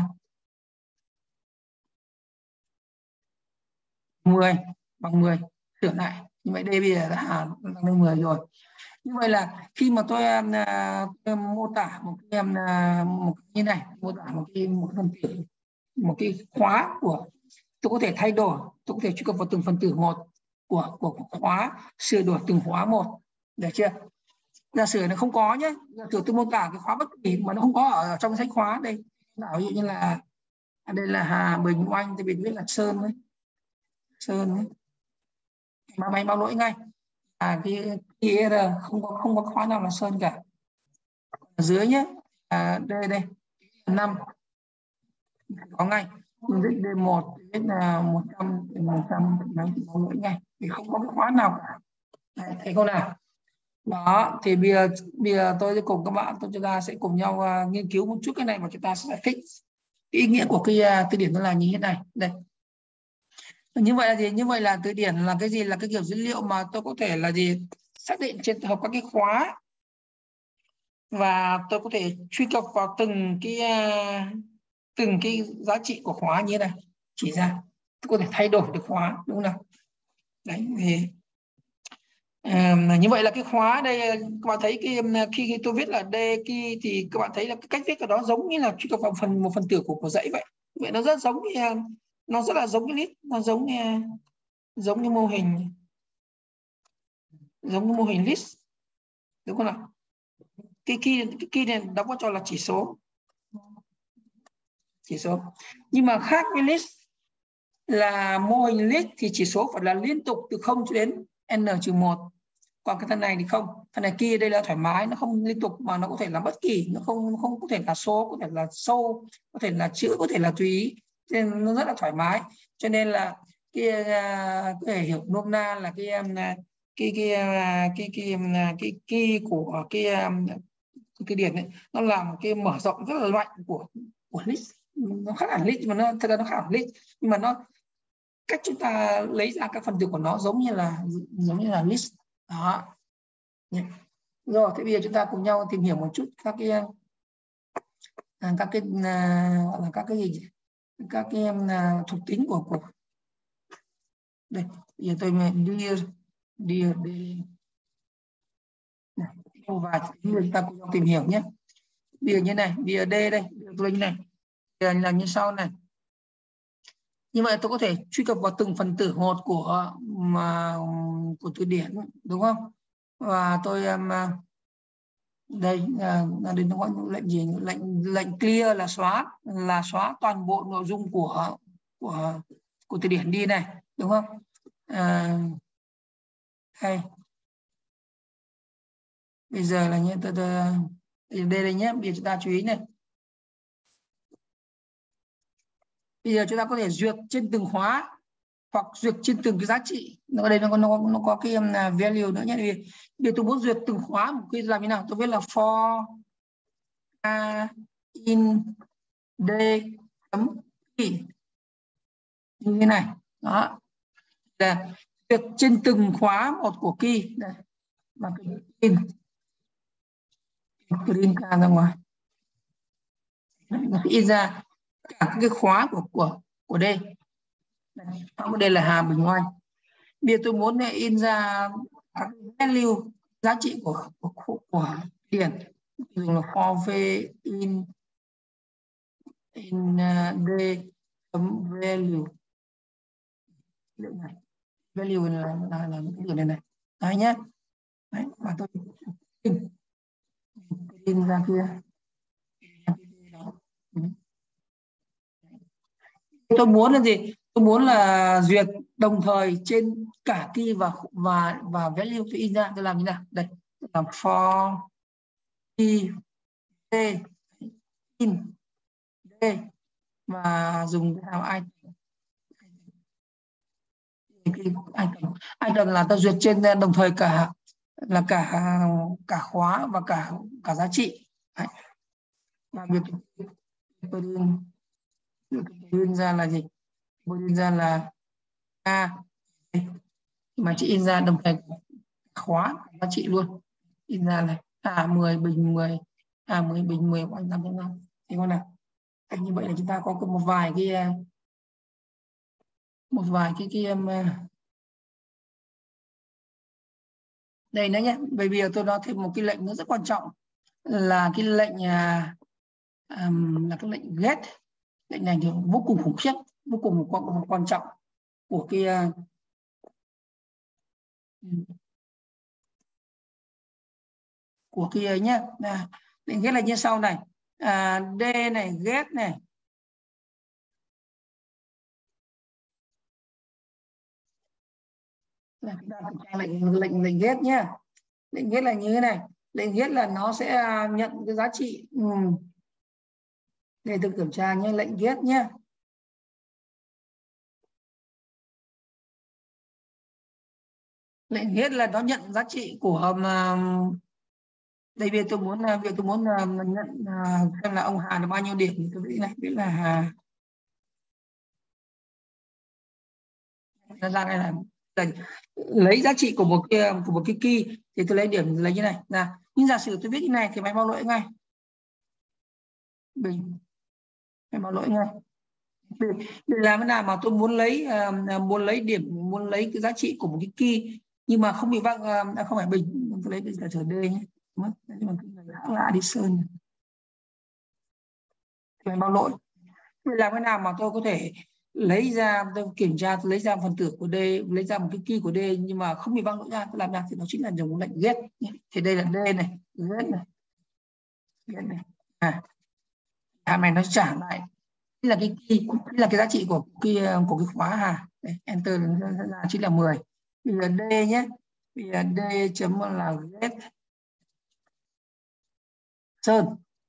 [SPEAKER 1] 10 bằng 10, sửa lại. Như vậy đây bây giờ đã tăng lên 10 rồi. Như vậy là khi mà tôi mô tả một cái như này, mô tả một phần tử, một cái khóa của, tôi có thể thay đổi, tôi có thể truy cập vào từng phần tử một của khóa, sửa đổi từng khóa một, được chưa? Giả sử nó không có nhé, giả sử tôi mô tả cái khóa bất kỳ mà nó không có ở trong sách khóa đây, ví dụ như là đây là Hà, Bình, Oanh, thì mình biết là Sơn đấy, mà mày báo lỗi ngay cái IR không có khóa nào là Sơn cả. Ở dưới nhé, đây 5 có ngay, D1 biết là 100 nó báo lỗi ngay vì không có cái khóa nào cả. Đấy, thấy không nào? Đó, thì bây giờ tôi sẽ cùng các bạn, chúng ta sẽ cùng nhau nghiên cứu một chút cái này, và chúng ta sẽ giải thích cái ý nghĩa của cái từ điển nó là như thế này. Đây, như vậy là gì? Như vậy là từ điển là cái gì? Là cái kiểu dữ liệu mà tôi có thể là gì, xác định trên hợp các cái khóa, và tôi có thể truy cập vào từng cái giá trị của khóa như thế này, chỉ ra tôi có thể thay đổi được khóa, đúng không nào? Đấy thì như vậy là cái khóa đây, các bạn thấy khi tôi viết là D key thì các bạn thấy là cái cách viết của nó giống như là truy cập vào một phần tử của dãy vậy. Vậy nó rất giống như, nó rất là giống cái list, nó giống như mô hình list, đúng không nào? Cái key này đóng vai trò là chỉ số, nhưng mà khác với list là mô hình list thì chỉ số phải là liên tục từ 0 cho đến n-1. Còn cái thằng này thì không, thằng này kia đây là thoải mái, nó không liên tục mà nó có thể là bất kỳ, nó không có thể là số, có thể là sâu, có thể là chữ, có thể là tùy ý, nên nó rất là thoải mái. Cho nên là có thể hiểu nôm na là cái của cái điển ấy, nó là một cái mở rộng rất là mạnh của list. Nó khác hẳn list, mà thật ra nó khác hẳn list, nhưng mà nó cách chúng ta lấy ra các phần tử của nó giống như là list đó. Rồi, thế bây giờ chúng ta cùng nhau tìm hiểu một chút các cái gọi là các cái thuộc tính của đây. Bây giờ tôi đi một vài chúng ta cùng nhau tìm hiểu nhé. Bây giờ như này, bây giờ D đây, tôi như này, bây giờ là như sau này. Như vậy tôi có thể truy cập vào từng phần tử một của từ điển, đúng không? Và tôi đây nó gọi lệnh gì? Lệnh clear là xóa toàn bộ nội dung của từ điển đi này, đúng không? Hay bây giờ là như đây nhé, bây giờ chúng ta chú ý này. Bây giờ chúng ta có thể duyệt trên từng khóa, hoặc duyệt trên từng cái giá trị. Ở đây nó có cái value nữa nhé. Vì tôi muốn duyệt từng khóa một cái làm như nào, tôi viết là for a in d chấm key như thế này. Đó là duyệt trên từng khóa một của key đây, và in print ra ngoài, nó in ra cả cái khóa của D. Đây là hàm bình oanh. Bây giờ tôi muốn in ra các value giá trị của điển, dùng là for v in d chấm value. Này value là cái điều này đấy nhé. Đấy, và tôi in ra kia. Tôi muốn là gì? Tôi muốn là duyệt đồng thời trên cả key và value tôi in ra. Tôi làm như nào? Đây, làm for key d in d và dùng cái hàm item là tôi duyệt trên đồng thời cả là cả khóa và cả giá trị. Đấy. Và việc in ra là gì? In ra là a mà chị in ra đồng thời khóa giá trị luôn, in ra là 10 bình 10 10 bình 10 khoảng 5.5. thì con nào cách như vậy là chúng ta có một vài đây nữa nhé. Bởi vì tôi nói thêm một cái lệnh nữa rất quan trọng là cái lệnh là cái lệnh get. Lệnh này thì vô cùng khủng khiếp, vô cùng quan trọng của cái nhé. Lệnh get là như sau này, d này get này lệnh get nhé. Lệnh get là như thế này. Lệnh get là nó sẽ nhận cái giá trị để tôi kiểm tra nhé. Lệnh get nhé. Lệnh get là nó nhận giá trị của đây việc tôi muốn nhận xem là ông Hà là bao nhiêu điểm thì tôi biết này, biết là Hà ra đây là lấy giá trị của một cái key thì tôi lấy điểm lấy như này. Nhưng giả sử tôi viết như này thì mày bao lỗi ngay. Mày bao lỗi ngay. Để làm thế nào mà tôi muốn lấy điểm, muốn lấy cái giá trị của một cái key nhưng mà không bị văng, không phải bình, tôi lấy cái trở D nhé. Mất nhưng mà cái lạ đi sơn. Mày bao lỗi. Để làm thế nào mà tôi có thể lấy ra, tôi kiểm tra, tôi lấy ra phần tử của D, lấy ra một cái key của D nhưng mà không bị văng lỗi ra, tôi làm ra thì nó chính là dùng lệnh get. Thì đây là D này, get này. Hàm này nó trả lại là cái key, là cái giá trị của cái khóa Hà. Đây, enter ra chính là 10. Bây giờ D nhé. Bây giờ D chấm là get Sơn.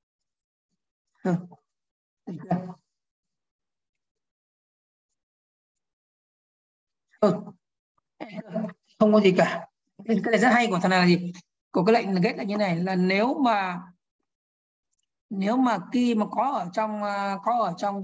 [SPEAKER 1] Không có gì cả. Cái này rất hay của thằng này là gì? Của cái lệnh get là như này, là nếu mà key mà có ở trong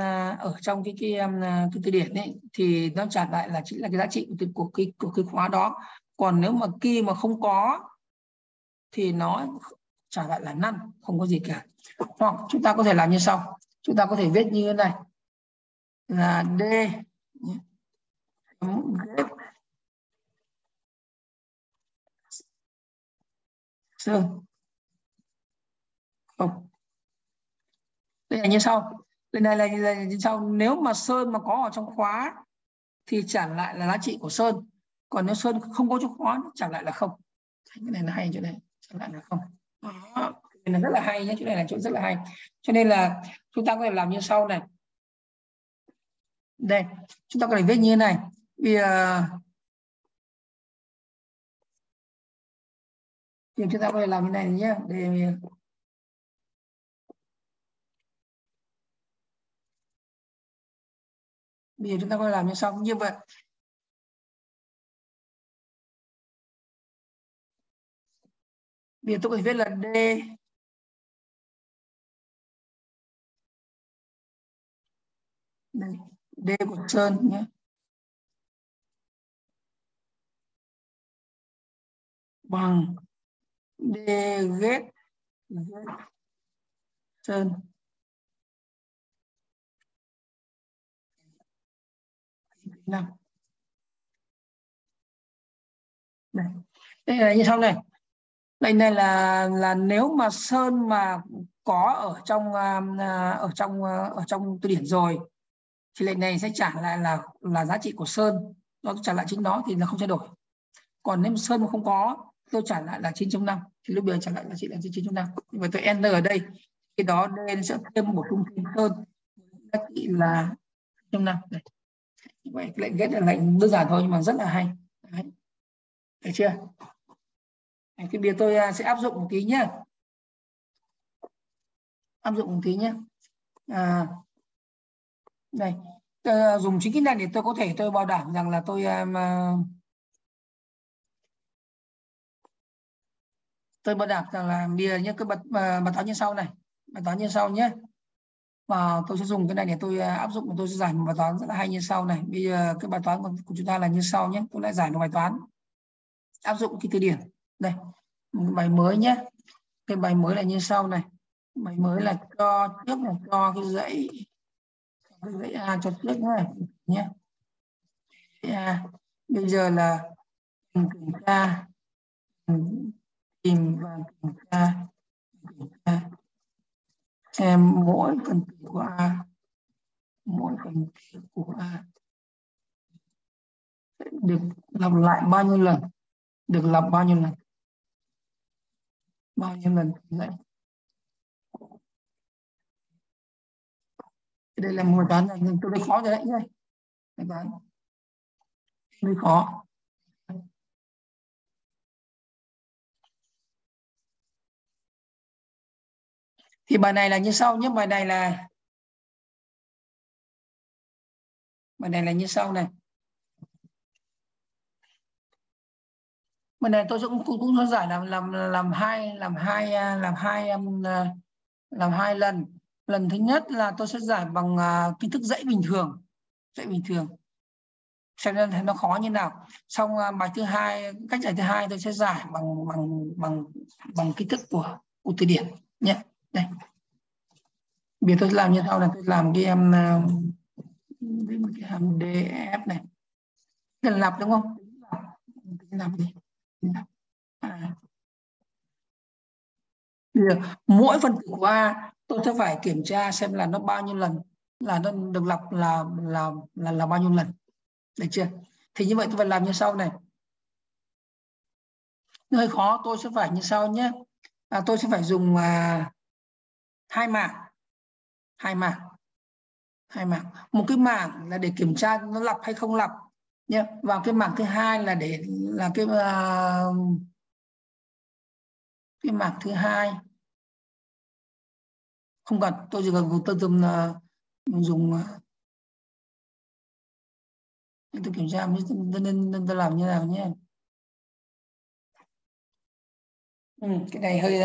[SPEAKER 1] cái từ điển ấy thì nó trả lại là chính là cái giá trị của cái khóa đó. Còn nếu mà key mà không có thì nó trả lại là none, không có gì cả. Hoặc chúng ta có thể làm như sau, chúng ta có thể viết như thế này là D get Sơn. Không, đây là như sau. Đây này là như sau. Nếu mà Sơn mà có ở trong khóa thì trả lại là giá trị của Sơn. Còn nếu Sơn không có trong khóa trả lại là không. Cái này là hay chỗ này, trả lại là không. Đó. Cái này rất là hay nhé, chỗ này là chỗ rất là hay. Cho nên là chúng ta có thể làm như sau này. Đây, chúng ta có thể viết như thế này. Thì chúng ta có thể làm như này nhé. Để Bây giờ chúng ta có làm như sau. Như vậy bây giờ tôi có thể viết là D của Sơn nhé, bằng D ghét Sơn. Năm. Đây. Đây là như sau này. Lệnh này là nếu mà Sơn mà có ở trong ở trong từ điển rồi thì lệnh này sẽ trả lại là giá trị của Sơn, nó trả lại chính nó thì nó không thay đổi. Còn nếu Sơn mà không có, tôi trả lại là 9.5 thì lúc bây giờ trả lại giá trị là 9.5. Như vậy tôi enter ở đây, khi đó D sẽ thêm bổ sung thêm Sơn, giá trị là 9.5. Vậy cái lệnh get là lệnh đơn giản thôi nhưng mà rất là hay. Đấy. Được chưa? Đấy, thì bây giờ tôi sẽ áp dụng một tí nhé. Áp dụng một tí nhé. Đây, dùng chính cái này để tôi có thể tôi bảo đảm rằng là tôi bảo đảm rằng là bây giờ nhé, cái bài toán như sau này, bài toán như sau nhé. Và tôi sẽ dùng cái này để tôi áp dụng, tôi sẽ giải một bài toán rất là hay như sau này. Bây giờ cái bài toán của chúng ta là như sau nhé. Tôi lại giải một bài toán áp dụng cái từ điển. Đây, một bài mới nhé. Cái bài mới là như sau này. Bài mới là cho trước là cho cái dãy A cho trước nhé. A. Bây giờ là kiểm tra tìm và kiểm tra xem mỗi phần tử của A, mỗi phần tử của A được lặp lại bao nhiêu lần, được lặp bao nhiêu lần, Đấy. Đây là một toán này tôi thấy khó rồi đấy nhé, toán hơi khó. Thì bài này là như sau nhé. Bài này là như sau này. Bài này tôi cũng giải làm hai lần. Lần thứ nhất là tôi sẽ giải bằng kiến thức dãy bình thường, xem ra nó khó như nào. Xong bài thứ hai, cách giải thứ hai tôi sẽ giải bằng kiến thức của từ điển nhé. Đây, bây giờ tôi làm như sau là tôi làm cái cái hàm df này, cần lặp đúng không? Làm gì? Bây giờ mỗi phân tử của A tôi sẽ phải kiểm tra xem là nó bao nhiêu lần, là nó được lặp là bao nhiêu lần, được chưa? Thì như vậy tôi phải làm như sau này. Hơi khó, tôi sẽ phải như sau nhé. Tôi sẽ phải dùng hai mảng. Một cái mảng là để kiểm tra nó lặp hay không lặp nhé, và cái mảng thứ hai là để là cái mảng thứ hai không cần, tôi chỉ cần tôi dùng tôi kiểm tra nên tôi làm như nào nhé. Cái này hơi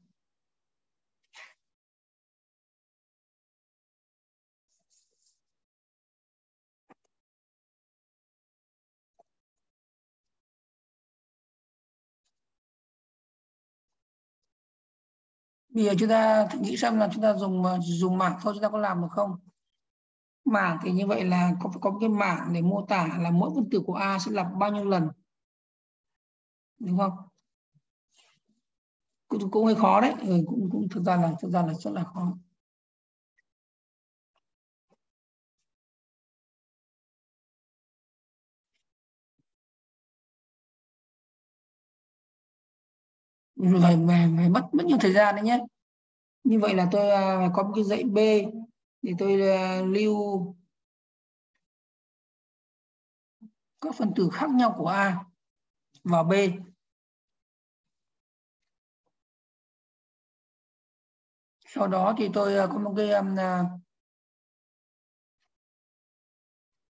[SPEAKER 1] bây giờ chúng ta thử nghĩ xem là chúng ta dùng mảng thôi chúng ta có làm được không? Mảng thì như vậy là có một cái mảng để mô tả là mỗi phân tử của A sẽ lặp bao nhiêu lần, đúng không? Cũng hơi khó đấy, cũng thực ra là rất là khó. Phải mất nhiều thời gian đấy nhé. Như vậy là tôi có một cái dãy B để tôi lưu các phần tử khác nhau của A vào B. Sau đó thì tôi có một cái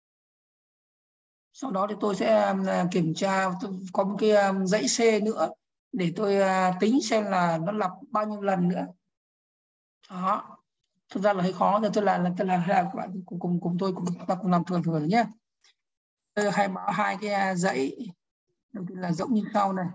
[SPEAKER 1] Sau đó thì tôi sẽ kiểm tra có một cái dãy C nữa để tôi tính xem là nó lặp bao nhiêu lần nữa. Đó, thực ra là hơi khó, nên tôi là các bạn cùng tôi cùng làm thử thử nhé. Tôi hay báo hai cái dãy, đầu tiên là rỗng như sau này.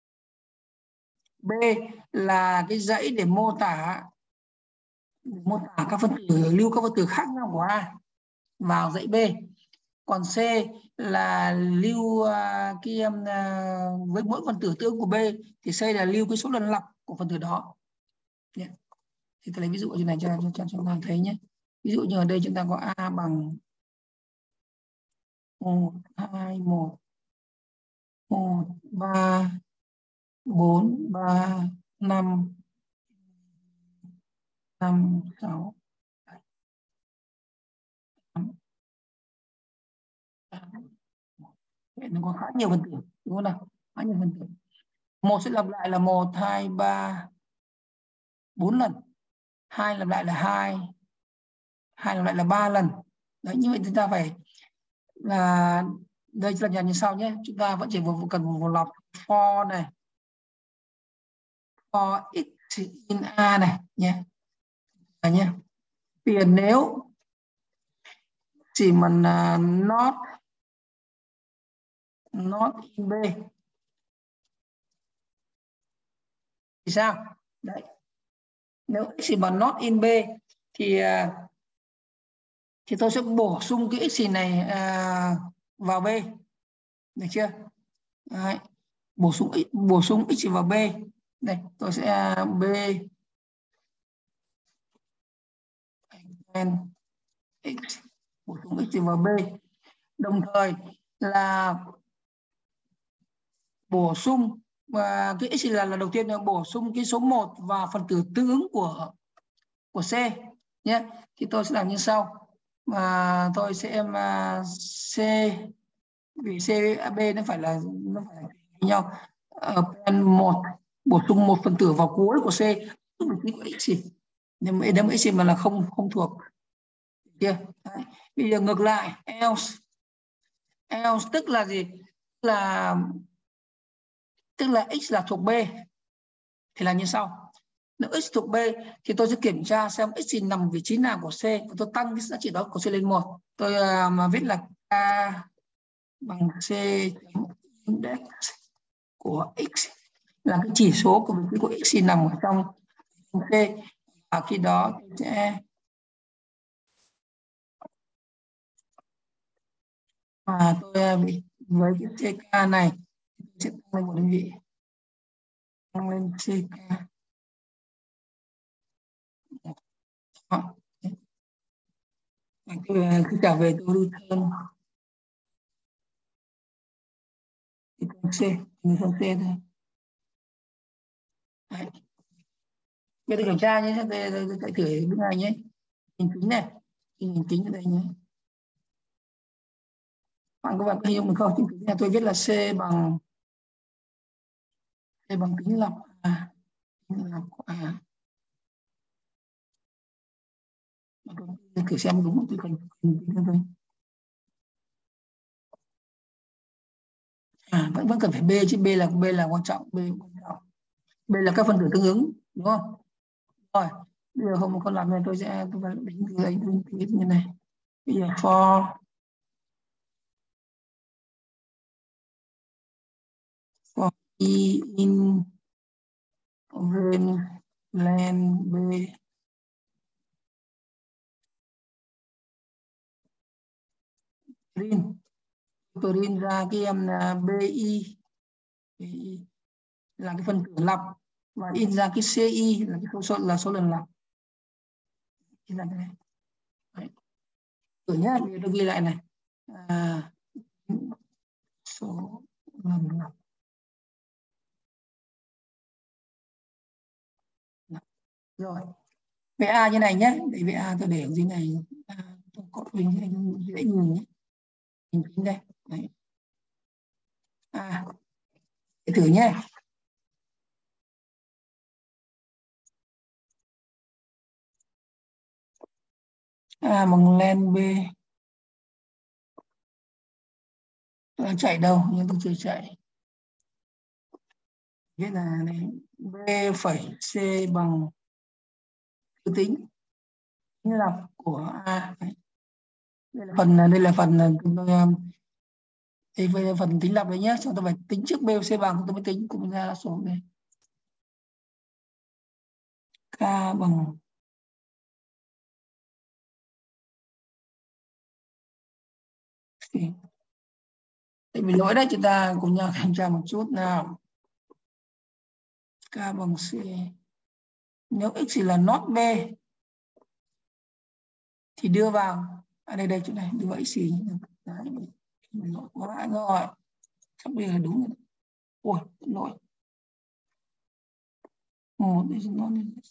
[SPEAKER 1] B là cái dãy để mô tả các phân tử, lưu các phân tử khác nhau của A vào dãy B. Còn C là lưu với mỗi phân tử tương của B thì C là lưu cái số lần lặp của phân tử đó. Thì tôi lấy ví dụ như này cho chúng ta thấy nhé. Ví dụ như ở đây chúng ta có A bằng 1, 2, 1, 1, 3, 4, 3, 5, 5, 6, 8. Vậy nó có khá nhiều phân tử, đúng không nào? Khá nhiều phân tử. Một sẽ lặp lại là 1, 2, 3, 4 lần. 2 lặp lại là 2, 2 lặp lại là 3 lần. Đấy, như vậy chúng ta phải là đây là như sau nhé. Chúng ta vẫn chỉ cần một lọc for này, for x in A này nhé. Nhé. Thì nếu chỉ mà not in B thì sao? Đấy. Nếu x chỉ bằng not in B thì tôi sẽ bổ sung cái x này vào B, được chưa? Đấy. Bổ sung x vào B. Đây, tôi sẽ B and x, bổ sung x vào B. Đồng thời là bổ sung và cái x là đầu tiên là bổ sung cái số 1 vào phần tử tương ứng của C nhé. Thì tôi sẽ làm như sau, mà tôi sẽ C, vì C B nó phải là nhau. Pen 1 bổ sung một phần tử vào cuối của C, tức là cái của x. Nếu mà x mà là không thuộc kia. Bây giờ ngược lại, else tức là gì? Tức là x là thuộc B thì là như sau. Nếu x thuộc B thì tôi sẽ kiểm tra xem x nằm vị trí nào của C và tôi tăng cái giá trị đó của C lên 1. Tôi mà viết là k bằng C index của x là cái chỉ số của vị trí của x nằm ở trong C, và khi đó tôi sẽ tôi với cái CK này sẽ tăng lên một đơn vị, tăng lên CK. Đó. Tôi cứ trở về tôi return thì con C, con C thôi. Đấy. Bây giờ kiểm tra nhé, tôi chạy thử bên này nhé. Hình kính này, hình kính ở đây nhé. Bạn có hình dung được không? Hình kính này tôi viết là C bằng kính lọc A, kính lọc của A. Tôi thử xem đúng không? Tôi cần hình kính thôi. Vẫn cần phải B chứ, B là quan trọng, B là các phân tử tương ứng, đúng không? Rồi, bây giờ không có làm này tôi phải đánh từ như này. Bây giờ for E in len B print ra cái em là BI là cái phân tử lặp, và in ra cái CI là cái số lần lặp. In ra cái này. Đấy. Thử nhá, tôi ghi lại này. Số lần lặp. Rồi. VA như này nhé, để VA tôi để ở dưới này. Tôi có mình dễ nhìn nhé. Hình kính đây. Đấy. Để thử nhé. Bằng len B Tôi đang chạy đâu nhưng tôi chưa chạy. Viết là này, B phẩy C bằng thứ tính lập của A. Đây là phần đây là phần tính lập đấy nhé. Chúng tôi phải tính trước B và C bằng tôi mới tính cùng ra số này. K bằng Tại vì lỗi đấy, chúng ta cùng nhau kiểm tra một chút nào. K bằng C. Nếu x là not B thì đưa vào đây chỗ này đưa x đấy, lỗi quá rồi. Chắc bây giờ đúng rồi. Ôi, lỗi. Một đây nó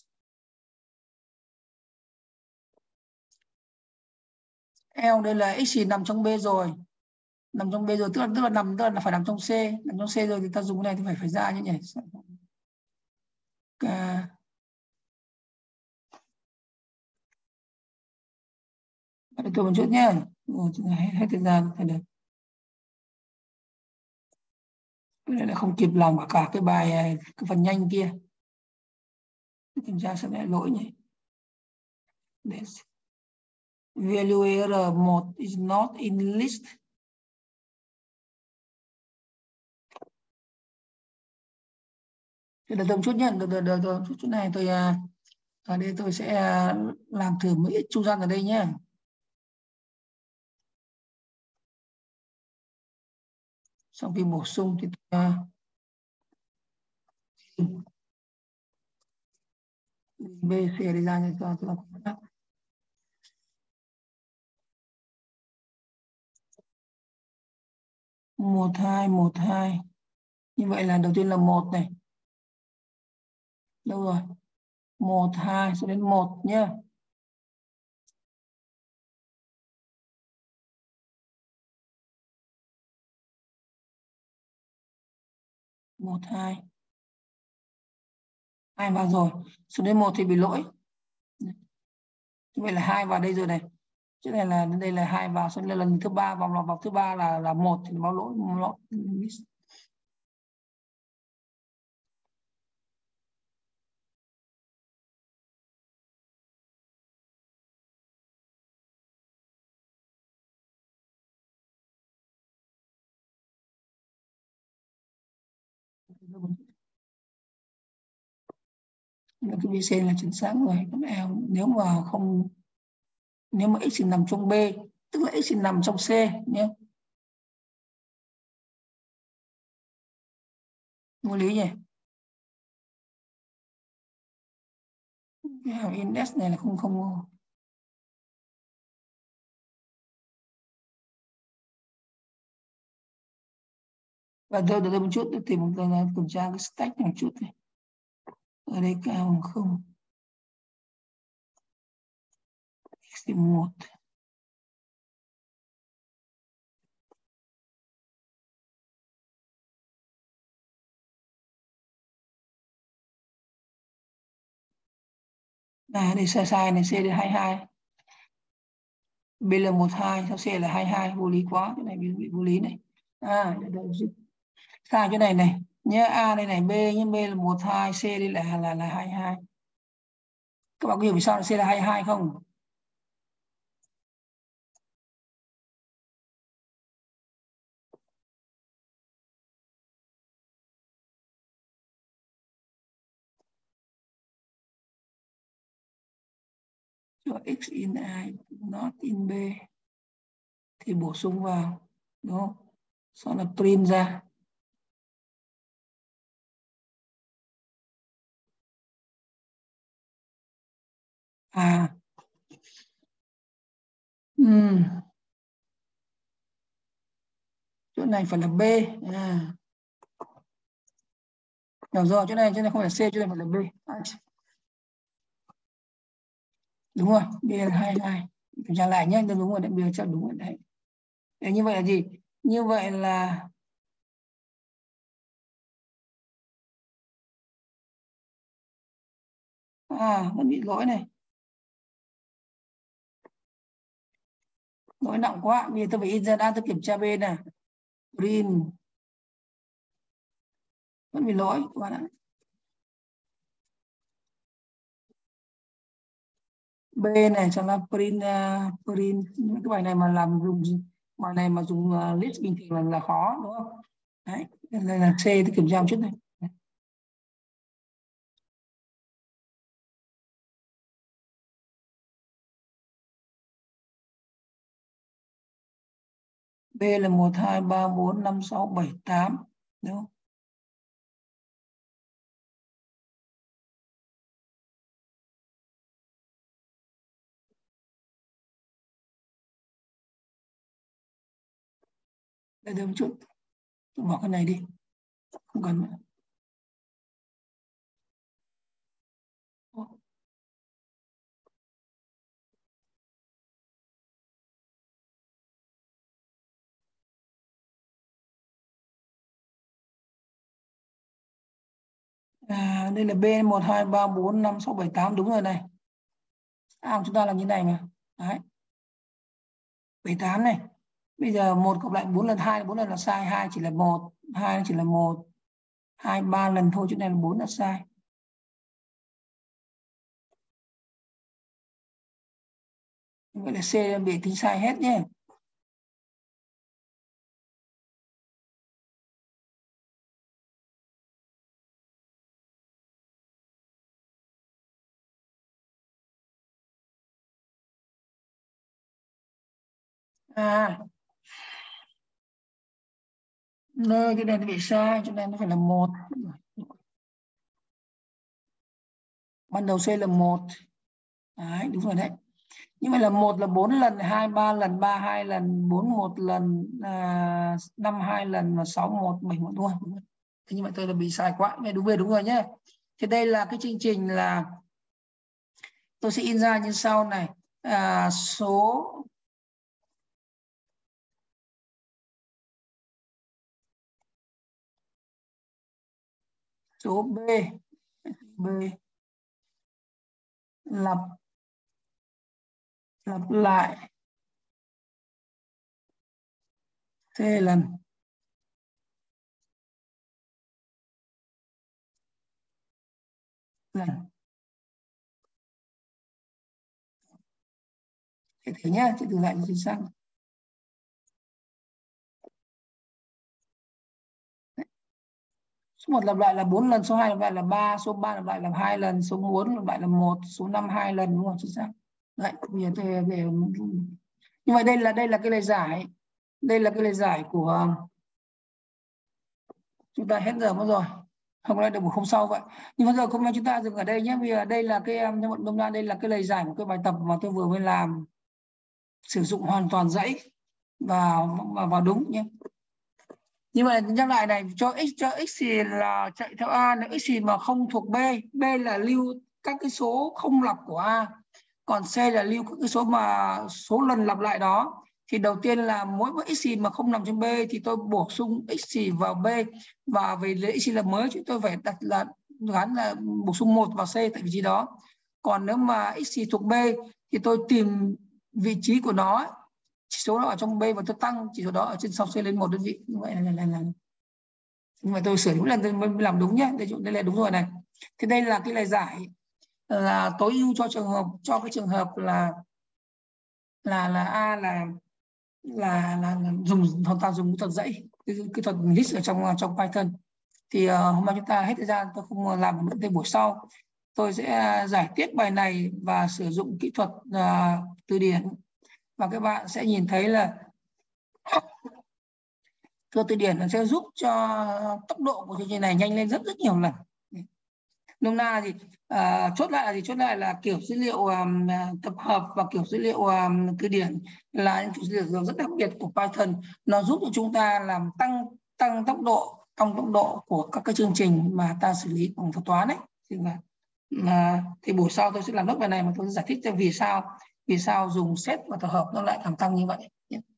[SPEAKER 1] L đây là x nằm trong B rồi. Nằm trong B rồi tức là phải nằm trong C. Nằm trong C rồi thì ta dùng cái này thì phải ra như nhỉ. K để tôi một chút nhé. Hết thời gian phải được. Cái này là không kịp làm cả cái bài cái phần nhanh kia. Kiểm tra xem lại lỗi nhỉ. Value error 1 is not in list. Thế là tôi một chút nhé. Được, chút này tôi ở đây tôi sẽ làm thử một ít trung gian ở đây nhé. Sau khi bổ sung thì B, C đi ra cho tôi làm 1, 2, 1, 2. Như vậy là đầu tiên là 1 này. Đâu rồi? 1, 2, sẽ đến 1 nhé. Một, hai. 2 vào rồi. Số đến 1 thì bị lỗi. Như vậy là 2 vào đây rồi này. Chỗ này là đây là 2 vào, xong lần thứ 3 vòng thứ 3 là 1 thì báo lỗi. Cái BC là chính xác rồi. Nếu mà x nằm trong B tức là x nằm trong C nhé. Vô lý nhỉ. Cái hàm index này là không. Và đợi một chút để tìm kiểm tra cái stack này một chút này. Ở đây cao bằng không. X thì 1. Đây sai này, C là 22. B là 12, sau C là 22, vô lý quá, cái này bị vô lý này. Sai chỗ này này. Nhớ A đây này, B nhưng B là 12, C đây là 22. Các bạn có hiểu vì sao là C là 22 không? Cho x in A not in B thì bổ sung vào, đúng không? Sau là print ra. Chỗ này phải là B. Hiểu rồi, chỗ này không phải là C, chỗ này phải là B. Đúng rồi, B là 22. Kiểm tra lại nhé, đúng rồi đấy, B chắc đúng rồi đấy. Để như vậy là gì? Như vậy là vẫn bị lỗi này. Lỗi nặng quá, bây giờ tôi phải in ra đã, tôi kiểm tra B này. print vẫn bị lỗi các bạn ạ. B này cho là print print những cái bài này mà làm dùng bài này mà dùng list bình thường là khó đúng không? Đấy, đây là C thì kiểm tra một chút này. B là 1 2 3 4 5 6 7 8 đúng không? Đây một chút. Tôi bỏ cái này đi. Không cần nữa. Đây là B 1 2 3 4 5 6 7 8 đúng rồi này. Chúng ta làm như này mà. Đấy. 78 này. Bây giờ 1 cộng lại 4 lần 2 4 lần là sai, 2 chỉ là 1, 2 chỉ là 1. 2 3 lần thôi, chỗ này là 4 là sai. Vậy là C bị tính sai hết nhé. Nơi cái này nó bị sai, cho nên nó phải là 1. Ban đầu C là 1. Đấy, đúng rồi đấy. Nhưng mà là 1 là 4 lần, 2 3 lần, 3 2 lần, 4 1 lần, 5 2 lần và 6 1 7 1 đúng không? Thế nhưng mà tôi là bị sai quá. Nghe đúng rồi nhé. Thì đây là cái chương trình là tôi sẽ in ra như sau này. Số B lặp lại C lần. Thế nhá, chị thử lại cho chị sang. Số 1 lặp lại là 4 lần, số 2 lặp lại là 3, số 3 lặp lại là 2 lần, số 4 lặp lại là 1, số 5 2 lần đúng không? Chính xác. Đấy, bây giờ tôi về. Nhưng mà đây là cái lời giải. Đây là cái lời giải của chúng ta hết giờ mất rồi. Không lại được một hôm sau vậy. Nhưng bây giờ hôm nay chúng ta dừng ở đây nhé. Bây giờ đây là cái đông ra đây là cái lời giải của cái bài tập mà tôi vừa mới làm, sử dụng hoàn toàn dãy và đúng nhé. Nhưng mà nhắc lại này, cho x thì là chạy theo A, là x thì mà không thuộc B. B là lưu các cái số không lặp của A, còn C là lưu các cái số mà số lần lặp lại đó. Thì đầu tiên là mỗi x mà không nằm trong B thì tôi bổ sung x vào B, và về lấy x là mới chúng tôi phải đặt là gắn là bổ sung 1 vào C tại vị trí đó. Còn nếu mà x thuộc B thì tôi tìm vị trí của nó, chỉ số đó ở trong B và tôi tăng chỉ số đó ở trên sau C lên 1 đơn vị. Như vậy là nhưng mà tôi sửa đúng lần tôi mới làm đúng nhé. Đây là đúng rồi này. Thì đây là cái lời giải là tối ưu cho cái trường hợp là A là dùng hoàn toàn dùng thuật dãy, cái thuật list ở trong Python. Thì hôm nay chúng ta hết thời gian, tôi không làm nữa. Buổi sau tôi sẽ giải tiếp bài này và sử dụng kỹ thuật từ điển, và các bạn sẽ nhìn thấy là cơ từ điển nó sẽ giúp cho tốc độ của chương trình này nhanh lên rất nhiều lần. Nôm na là gì? Chốt lại là gì? Chốt lại là kiểu dữ liệu tập hợp và kiểu dữ liệu từ điển là những kiểu dữ liệu rất đặc biệt của Python. Nó giúp cho chúng ta làm tăng tốc độ của các cái chương trình mà ta xử lý bằng thuật toán đấy. Thì buổi sau tôi sẽ làm nốt bài này mà tôi sẽ giải thích cho vì sao dùng set và tập hợp nó lại làm tăng như vậy.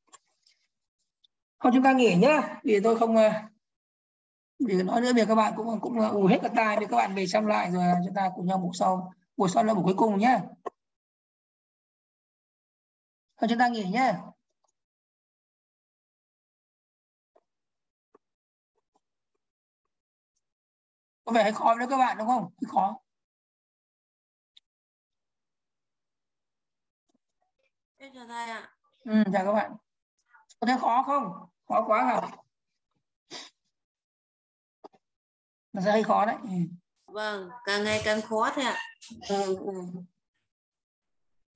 [SPEAKER 1] Thôi chúng ta nghỉ nhá, vì tôi không vì nói nữa việc các bạn cũng ù hết cả tai, vì các bạn về xem lại rồi chúng ta cùng nhau buổi sau là buổi cuối cùng nhé. Thôi chúng ta nghỉ nhé. có vẻ hơi khó với các bạn đúng không? Hơi khó.
[SPEAKER 2] Em chào thầy ạ.
[SPEAKER 1] Chào các bạn. Có thấy khó không? Khó quá hả? Nó sẽ hơi khó đấy.
[SPEAKER 2] Vâng, càng ngày càng khó thầy ạ.
[SPEAKER 1] Ừ.